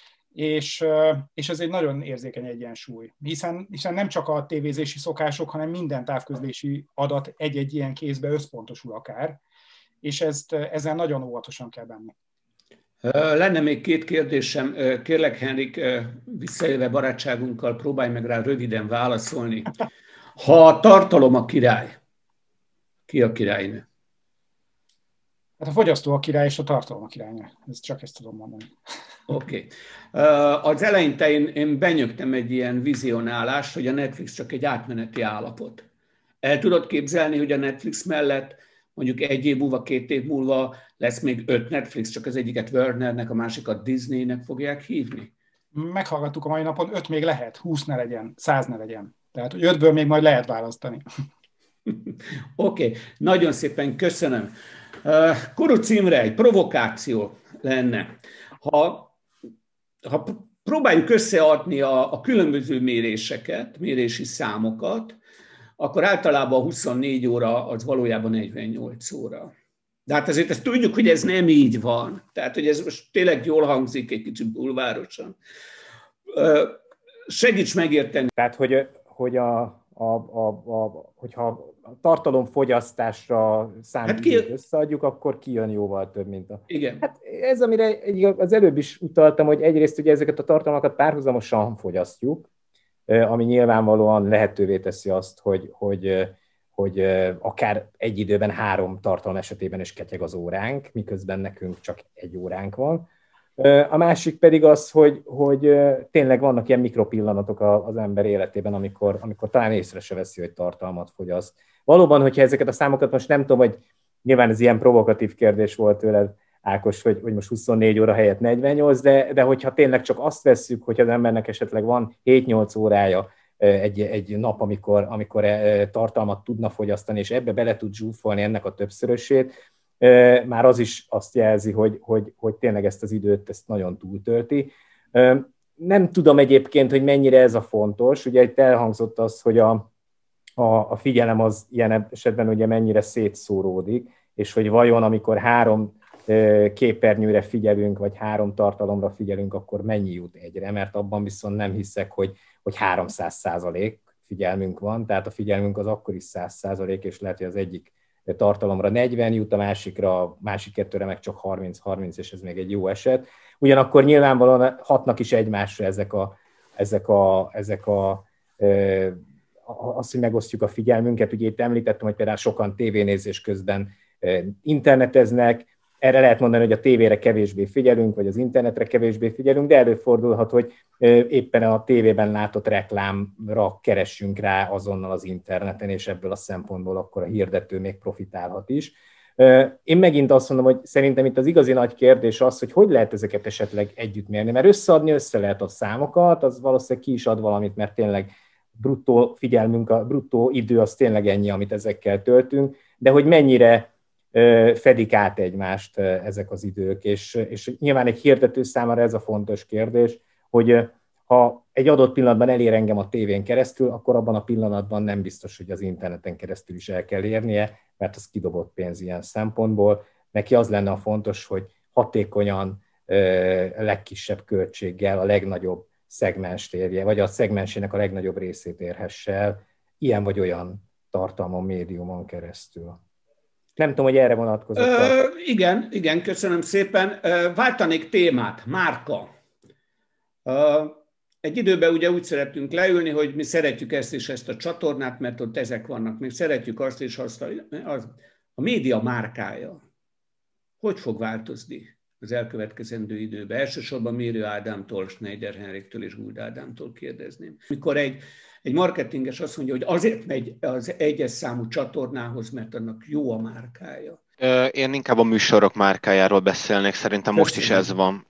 És, és ez egy nagyon érzékeny egyensúly, hiszen, hiszen nem csak a tévézési szokások, hanem minden távközlési adat egy-egy ilyen kézbe összpontosul akár, és ezt, ezzel nagyon óvatosan kell benni. Lenne még két kérdésem. Kérlek, Henrik, visszaélve barátságunkkal, próbálj meg rá röviden válaszolni. Ha a tartalom a király, ki a királynő? Hát a fogyasztó a király, és a tartalom a királynő. Ez csak ezt tudom mondani. Oké. Okay. Az eleinte én, én benyögtem egy ilyen vizionálást, hogy a Netflix csak egy átmeneti állapot. El tudod képzelni, hogy a Netflix mellett mondjuk egy év múlva, két év múlva lesz még öt Netflix, csak az egyiket Warnernek, a másikat Disneynek fogják hívni? Meghallgattuk a mai napon, öt még lehet, húsz ne legyen, száz ne legyen. Tehát, hogy ötből még majd lehet választani. Oké, okay. Nagyon szépen köszönöm. Kuruc Imre, egy provokáció lenne. Ha, ha próbáljuk összeadni a, a különböző méréseket, mérési számokat, akkor általában a huszonnégy óra az valójában negyvennyolc óra. De hát azért ezt tudjuk, hogy ez nem így van. Tehát, hogy ez most tényleg jól hangzik, egy kicsit bulvárosan. Segíts megérteni. Tehát, hogy, hogy a, a, a, a, hogyha a tartalomfogyasztásra számít, hát ki... összeadjuk, akkor kijön jóval több, mint a... Igen. Hát ez, amire az előbb is utaltam, hogy egyrészt ugye ezeket a tartalmakat párhuzamosan fogyasztjuk, ami nyilvánvalóan lehetővé teszi azt, hogy, hogy, hogy akár egy időben három tartalom esetében is ketyeg az óránk, miközben nekünk csak egy óránk van. A másik pedig az, hogy, hogy tényleg vannak ilyen mikropillanatok az ember életében, amikor, amikor talán észre se veszi, hogy tartalmat fogyaszt. Valóban, hogyha ezeket a számokat most nem tudom, hogy nyilván ez ilyen provokatív kérdés volt tőled, Ákos, hogy, hogy most huszonnégy óra helyett negyvennyolc, de, de hogyha tényleg csak azt vesszük, hogy az embernek esetleg van hét-nyolc órája egy, egy nap, amikor, amikor tartalmat tudna fogyasztani, és ebbe bele tud zsúfolni ennek a többszörösét, már az is azt jelzi, hogy, hogy, hogy tényleg ezt az időt ezt nagyon túltölti. Nem tudom egyébként, hogy mennyire ez a fontos. Ugye itt elhangzott az, hogy a, a, a figyelem az ilyen esetben ugye mennyire szétszóródik, és hogy vajon amikor három képernyőre figyelünk, vagy három tartalomra figyelünk, akkor mennyi jut egyre, mert abban viszont nem hiszek, hogy, hogy háromszáz százalék figyelmünk van, tehát a figyelmünk az akkor is száz százalék, és lehet, hogy az egyik tartalomra negyven jut, a másikra, a másik kettőre meg csak harminc-harminc, és ez még egy jó eset. Ugyanakkor nyilvánvalóan hatnak is egymásra ezek a, ezek a, ezek a azt, hogy megosztjuk a figyelmünket. Ugye itt említettem, hogy például sokan tévénézés közben interneteznek, erre lehet mondani, hogy a tévére kevésbé figyelünk, vagy az internetre kevésbé figyelünk, de előfordulhat, hogy éppen a tévében látott reklámra keressünk rá azonnal az interneten, és ebből a szempontból akkor a hirdető még profitálhat is. Én megint azt mondom, hogy szerintem itt az igazi nagy kérdés az, hogy hogy lehet ezeket esetleg együtt mérni, mert összeadni össze lehet a számokat, az valószínűleg ki is ad valamit, mert tényleg bruttó figyelmünk, a bruttó idő az tényleg ennyi, amit ezekkel töltünk, de hogy mennyire fedik át egymást ezek az idők, és, és nyilván egy hirdető számára ez a fontos kérdés, hogy ha egy adott pillanatban elér engem a tévén keresztül, akkor abban a pillanatban nem biztos, hogy az interneten keresztül is el kell érnie, mert az kidobott pénz ilyen szempontból. Neki az lenne a fontos, hogy hatékonyan, legkisebb költséggel a legnagyobb szegmenst érje, vagy a szegmensének a legnagyobb részét érhesse el, ilyen vagy olyan tartalmon, médiumon keresztül. Nem tudom, hogy erre vonatkozott. Ö, igen, igen, köszönöm szépen. Váltanék témát, márka. Ö, egy időben ugye úgy szeretünk leülni, hogy mi szeretjük ezt és ezt a csatornát, mert ott ezek vannak. Még szeretjük azt és azt a, az, a média márkája. Hogy fog változni az elkövetkezendő időben? Elsősorban Mérő Ádámtól, Schneider Henriktől és Guld Ádámtól kérdezném. Mikor egy Egy marketinges azt mondja, hogy azért megy az egyes számú csatornához, mert annak jó a márkája. Én inkább a műsorok márkájáról beszélnék. Szerintem most is ez van,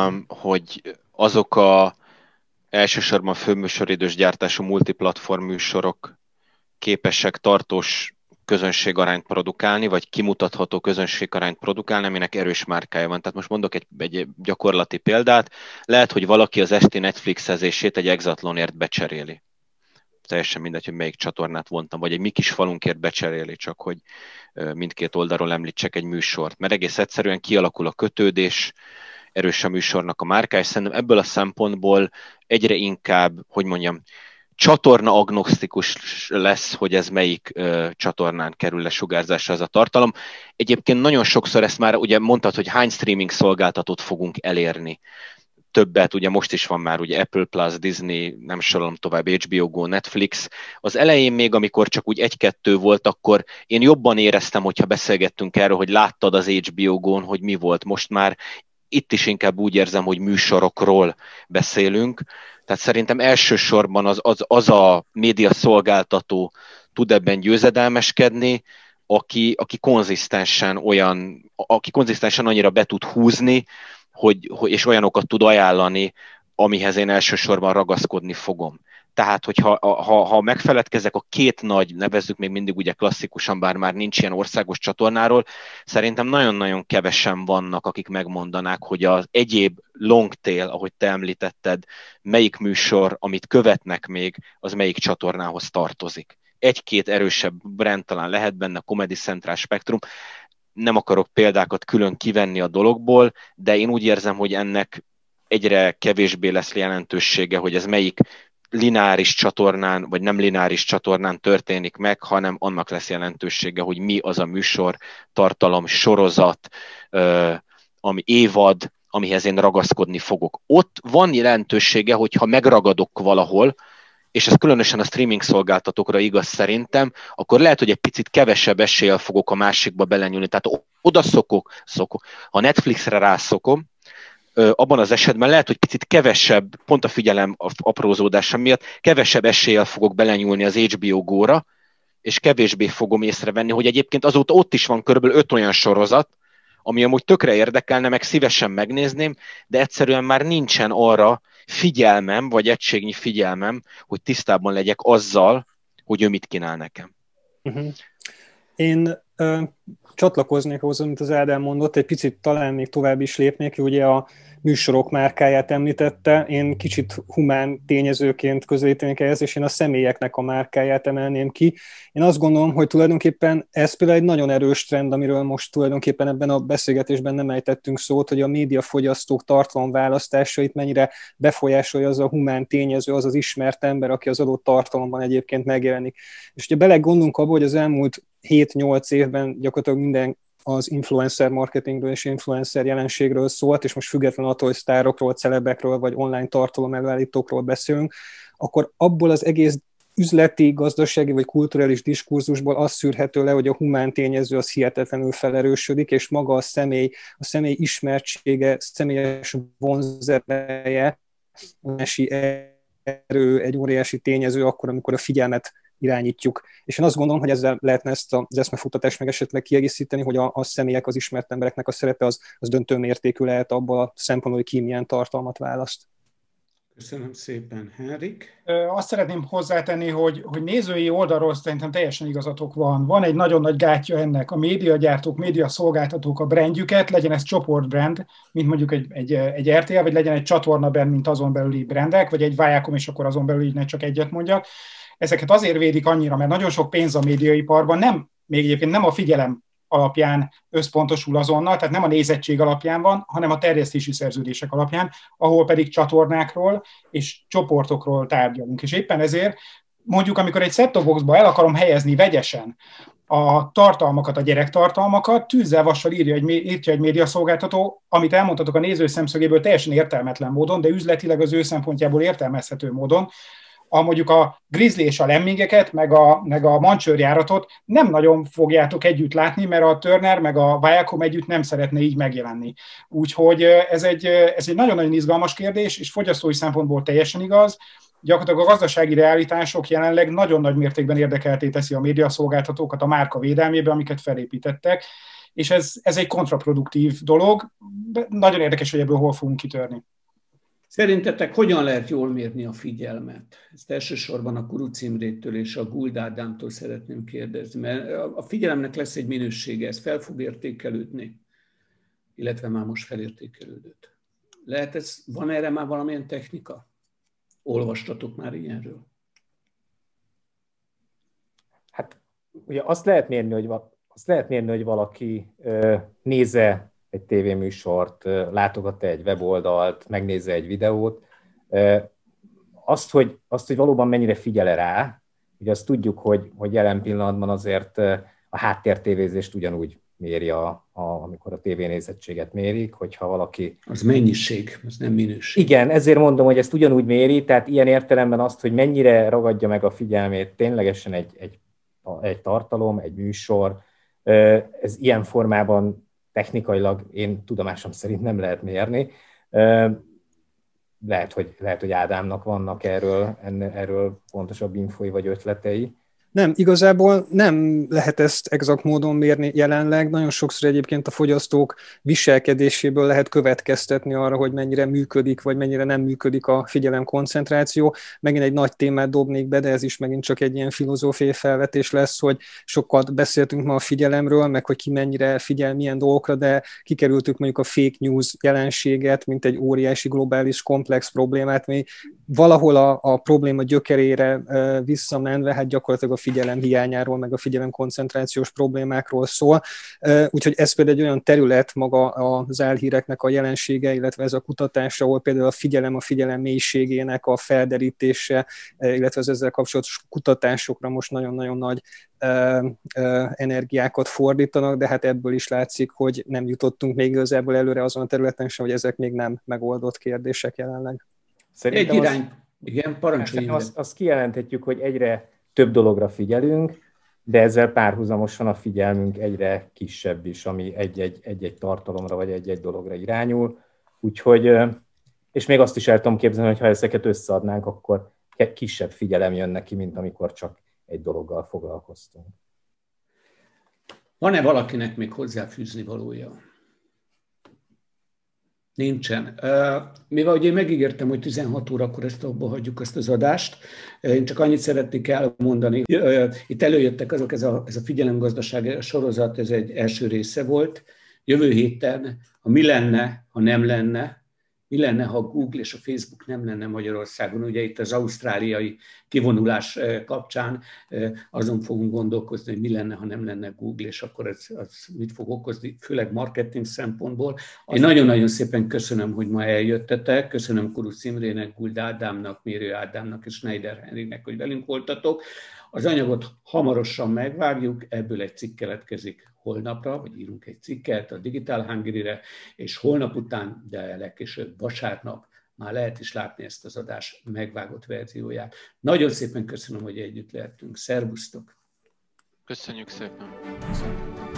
hogy azok a elsősorban főműsoridős gyártású multiplatform műsorok képesek tartós közönségarányt produkálni, vagy kimutatható közönségarányt produkálni, aminek erős márkája van. Tehát most mondok egy, egy gyakorlati példát. Lehet, hogy valaki az esti Netflixezését egy Exatlonért becseréli. Teljesen mindegy, hogy melyik csatornát vontam, vagy egy mi kis falunkért becseréli, csak hogy mindkét oldalról említsek egy műsort. Mert egész egyszerűen kialakul a kötődés, erős a műsornak a márkája, és szerintem ebből a szempontból egyre inkább, hogy mondjam, csatorna agnosztikus lesz, hogy ez melyik uh, csatornán kerül lesugárzásra ez a tartalom. Egyébként nagyon sokszor ezt már ugye mondtad, hogy hány streaming szolgáltatót fogunk elérni. Többet, ugye most is van már ugye Apple Plus, Disney, nem sorolom tovább, há bé o Go, Netflix. Az elején még, amikor csak úgy egy-kettő volt, akkor én jobban éreztem, hogyha beszélgettünk erről, hogy láttad az há bé o Go-n, hogy mi volt. Most már itt is inkább úgy érzem, hogy műsorokról beszélünk. Tehát szerintem elsősorban az, az, az a média szolgáltató tud ebben győzedelmeskedni, aki, aki konzisztensen olyan, aki konzisztensen annyira be tud húzni, Hogy, és olyanokat tud ajánlani, amihez én elsősorban ragaszkodni fogom. Tehát, hogyha ha, ha megfeledkezek a két nagy, nevezzük még mindig ugye klasszikusan, bár már nincs ilyen országos csatornáról, szerintem nagyon-nagyon kevesen vannak, akik megmondanák, hogy az egyéb long tail, ahogy te említetted, melyik műsor, amit követnek még, az melyik csatornához tartozik. Egy-két erősebb brand talán lehet benne, Comedy Central, Spectrum, nem akarok példákat külön kivenni a dologból, de én úgy érzem, hogy ennek egyre kevésbé lesz jelentősége, hogy ez melyik lineáris csatornán, vagy nem lineáris csatornán történik meg, hanem annak lesz jelentősége, hogy mi az a műsor, tartalom, sorozat, ami évad, amihez én ragaszkodni fogok. Ott van jelentősége, hogyha megragadok valahol, és ez különösen a streaming szolgáltatókra igaz szerintem, akkor lehet, hogy egy picit kevesebb eséllyel fogok a másikba belenyúlni. Tehát oda szokok, szokok. Ha Netflixre rászokom, abban az esetben lehet, hogy picit kevesebb, pont a figyelem aprózódása miatt, kevesebb eséllyel fogok belenyúlni az há bé o Go-ra, és kevésbé fogom észrevenni, hogy egyébként azóta ott is van körülbelül öt olyan sorozat, ami amúgy tökre érdekelne, meg szívesen megnézném, de egyszerűen már nincsen arra figyelmem, vagy egységnyi figyelmem, hogy tisztában legyek azzal, hogy ő mit kínál nekem. Uh-huh. Én ö, csatlakoznék hozzá, amit az Ádám mondott, egy picit talán még tovább is lépnék, ugye a műsorok márkáját említette, én kicsit humán tényezőként közelítenék ehhez, és én a személyeknek a márkáját emelném ki. Én azt gondolom, hogy tulajdonképpen ez például egy nagyon erős trend, amiről most tulajdonképpen ebben a beszélgetésben nem ejtettünk szót, hogy a médiafogyasztók tartalomválasztásait mennyire befolyásolja az a humán tényező, az az ismert ember, aki az adott tartalomban egyébként megjelenik. És ugye belegondolunk abba, hogy az elmúlt hét-nyolc évben gyakorlatilag minden az influencer marketingről és influencer jelenségről szólt, és most függetlenül attól, hogy sztárokról, celebekről vagy online tartalom előállítókról beszélünk, akkor abból az egész üzleti, gazdasági vagy kulturális diskurzusból az szűrhető le, hogy a humán tényező az hihetetlenül felerősödik, és maga a személy, a személy ismertsége, személyes vonzereje, óriási erő, egy óriási tényező akkor, amikor a figyelmet irányítjuk. És én azt gondolom, hogy ezzel lehetne ezt az eszmefuttatást meg esetleg kiegészíteni, hogy a, a személyek, az ismert embereknek a szerepe az, az döntő mértékű lehet abból a szempontból, hogy ki milyen tartalmat választ. Köszönöm szépen, Henrik. Azt szeretném hozzátenni, hogy, hogy nézői oldalról szerintem teljesen igazatok van. Van egy nagyon nagy gátja ennek. A médiagyártók, médiaszolgáltatók a brandjüket, legyen ez csoportbrand, mint mondjuk egy, egy, egy er té el, vagy legyen egy csatornabrand, mint azon belüli brandek, vagy egy Viacom, és akkor azon belül így ne csak egyet mondjak. Ezeket azért védik annyira, mert nagyon sok pénz a médiaiparban, nem, még egyébként nem a figyelem alapján összpontosul azonnal, tehát nem a nézettség alapján van, hanem a terjesztési szerződések alapján, ahol pedig csatornákról és csoportokról tárgyalunk. És éppen ezért mondjuk, amikor egy set-top boxba el akarom helyezni vegyesen a tartalmakat, a gyerektartalmakat, tűzzel vassal írja egy, írja egy médiaszolgáltató, amit elmondhatok a néző szemszögéből teljesen értelmetlen módon, de üzletileg az ő szempontjából értelmezhető módon, a mondjuk a grizzly és a lemmingeket, meg a, meg a mancsőrjáratot nem nagyon fogjátok együtt látni, mert a Turner meg a Viacom együtt nem szeretne így megjelenni. Úgyhogy ez egy, ez egy nagyon-nagyon izgalmas kérdés, és fogyasztói szempontból teljesen igaz. Gyakorlatilag a gazdasági realitások jelenleg nagyon nagy mértékben érdekelté teszi a médiaszolgáltatókat a márka védelmébe, amiket felépítettek, és ez, ez egy kontraproduktív dolog. Nagyon érdekes, hogy ebből hol fogunk kitörni. Szerintetek hogyan lehet jól mérni a figyelmet? Ezt elsősorban a Kuruc Imrétől és a Guld Ádámtól szeretném kérdezni, mert a figyelemnek lesz egy minősége, ez fel fog értékelődni, illetve már most felértékelődött. Lehet ez, van erre már valamilyen technika? Olvastatok már ilyenről? Hát ugye azt lehet mérni, hogy, azt lehet mérni, hogy valaki néze egy tévéműsort, látogat egy weboldalt, megnézze egy videót. Azt, hogy, azt, hogy valóban mennyire figyel rá, ugye azt tudjuk, hogy, hogy jelen pillanatban azért a háttértévézést ugyanúgy méri, a, a, amikor a tévénézettséget mérik, hogyha valaki... Az mennyiség, az nem minőség. Igen, ezért mondom, hogy ezt ugyanúgy méri, tehát ilyen értelemben azt, hogy mennyire ragadja meg a figyelmét ténylegesen egy, egy, egy tartalom, egy műsor, ez ilyen formában technikailag én tudomásom szerint nem lehet mérni. Lehet, hogy, lehet, hogy Ádámnak vannak erről, erről pontosabb infói vagy ötletei. Nem, igazából nem lehet ezt exakt módon mérni jelenleg. Nagyon sokszor egyébként a fogyasztók viselkedéséből lehet következtetni arra, hogy mennyire működik, vagy mennyire nem működik a figyelemkoncentráció. Megint egy nagy témát dobnék be, de ez is megint csak egy ilyen filozófiai felvetés lesz, hogy sokat beszéltünk ma a figyelemről, meg hogy ki mennyire figyel milyen dolgokra, de kikerültük mondjuk a fake news jelenséget, mint egy óriási globális komplex problémát, mi valahol a, a probléma gyökerére uh, visszamenve, hát gyakorlatilag a figyelem hiányáról, meg a figyelem koncentrációs problémákról szól. Úgyhogy ez például egy olyan terület maga az álhíreknek a jelensége, illetve ez a kutatás, ahol például a figyelem, a figyelem mélységének a felderítése, illetve az ezzel kapcsolatos kutatásokra most nagyon-nagyon nagy energiákat fordítanak, de hát ebből is látszik, hogy nem jutottunk még igazából előre azon a területen sem, hogy ezek még nem megoldott kérdések jelenleg. Szerintem egy irány, az, igen, parancsolj. Azt, azt kijelenthetjük, hogy egyre több dologra figyelünk, de ezzel párhuzamosan a figyelmünk egyre kisebb is, ami egy-egy, egy-egy tartalomra vagy egy-egy dologra irányul. Úgyhogy, és még azt is el tudom képzelni, hogy ha ezeket összeadnánk, akkor kisebb figyelem jön neki, mint amikor csak egy dologgal foglalkoztunk. Van-e valakinek még hozzáfűzni valója? Nincsen. Mivel ugye én megígértem, hogy tizenhat órakor ezt abba hagyjuk ezt az adást, én csak annyit szeretnék elmondani. Itt előjöttek azok, ez a, ez a figyelemgazdaság sorozat, ez egy első része volt. Jövő héten, ha mi lenne, ha nem lenne, mi lenne, ha a Google és a Facebook nem lenne Magyarországon? Ugye itt az ausztráliai kivonulás kapcsán azon fogunk gondolkozni, hogy mi lenne, ha nem lenne Google, és akkor ez, az mit fog okozni, főleg marketing szempontból. Én nagyon-nagyon szépen köszönöm, hogy ma eljöttetek, köszönöm Kuruc Imrének, Guld Ádámnak, Mérő Ádámnak és Schneider Henriknek, hogy velünk voltatok. Az anyagot hamarosan megvágjuk, ebből egy cikk keletkezik holnapra, vagy írunk egy cikket a Digital Hungary-re, és holnap után, de legkésőbb vasárnap már lehet is látni ezt az adás megvágott verzióját. Nagyon szépen köszönöm, hogy együtt lehettünk. Szervusztok! Köszönjük szépen! Köszönjük.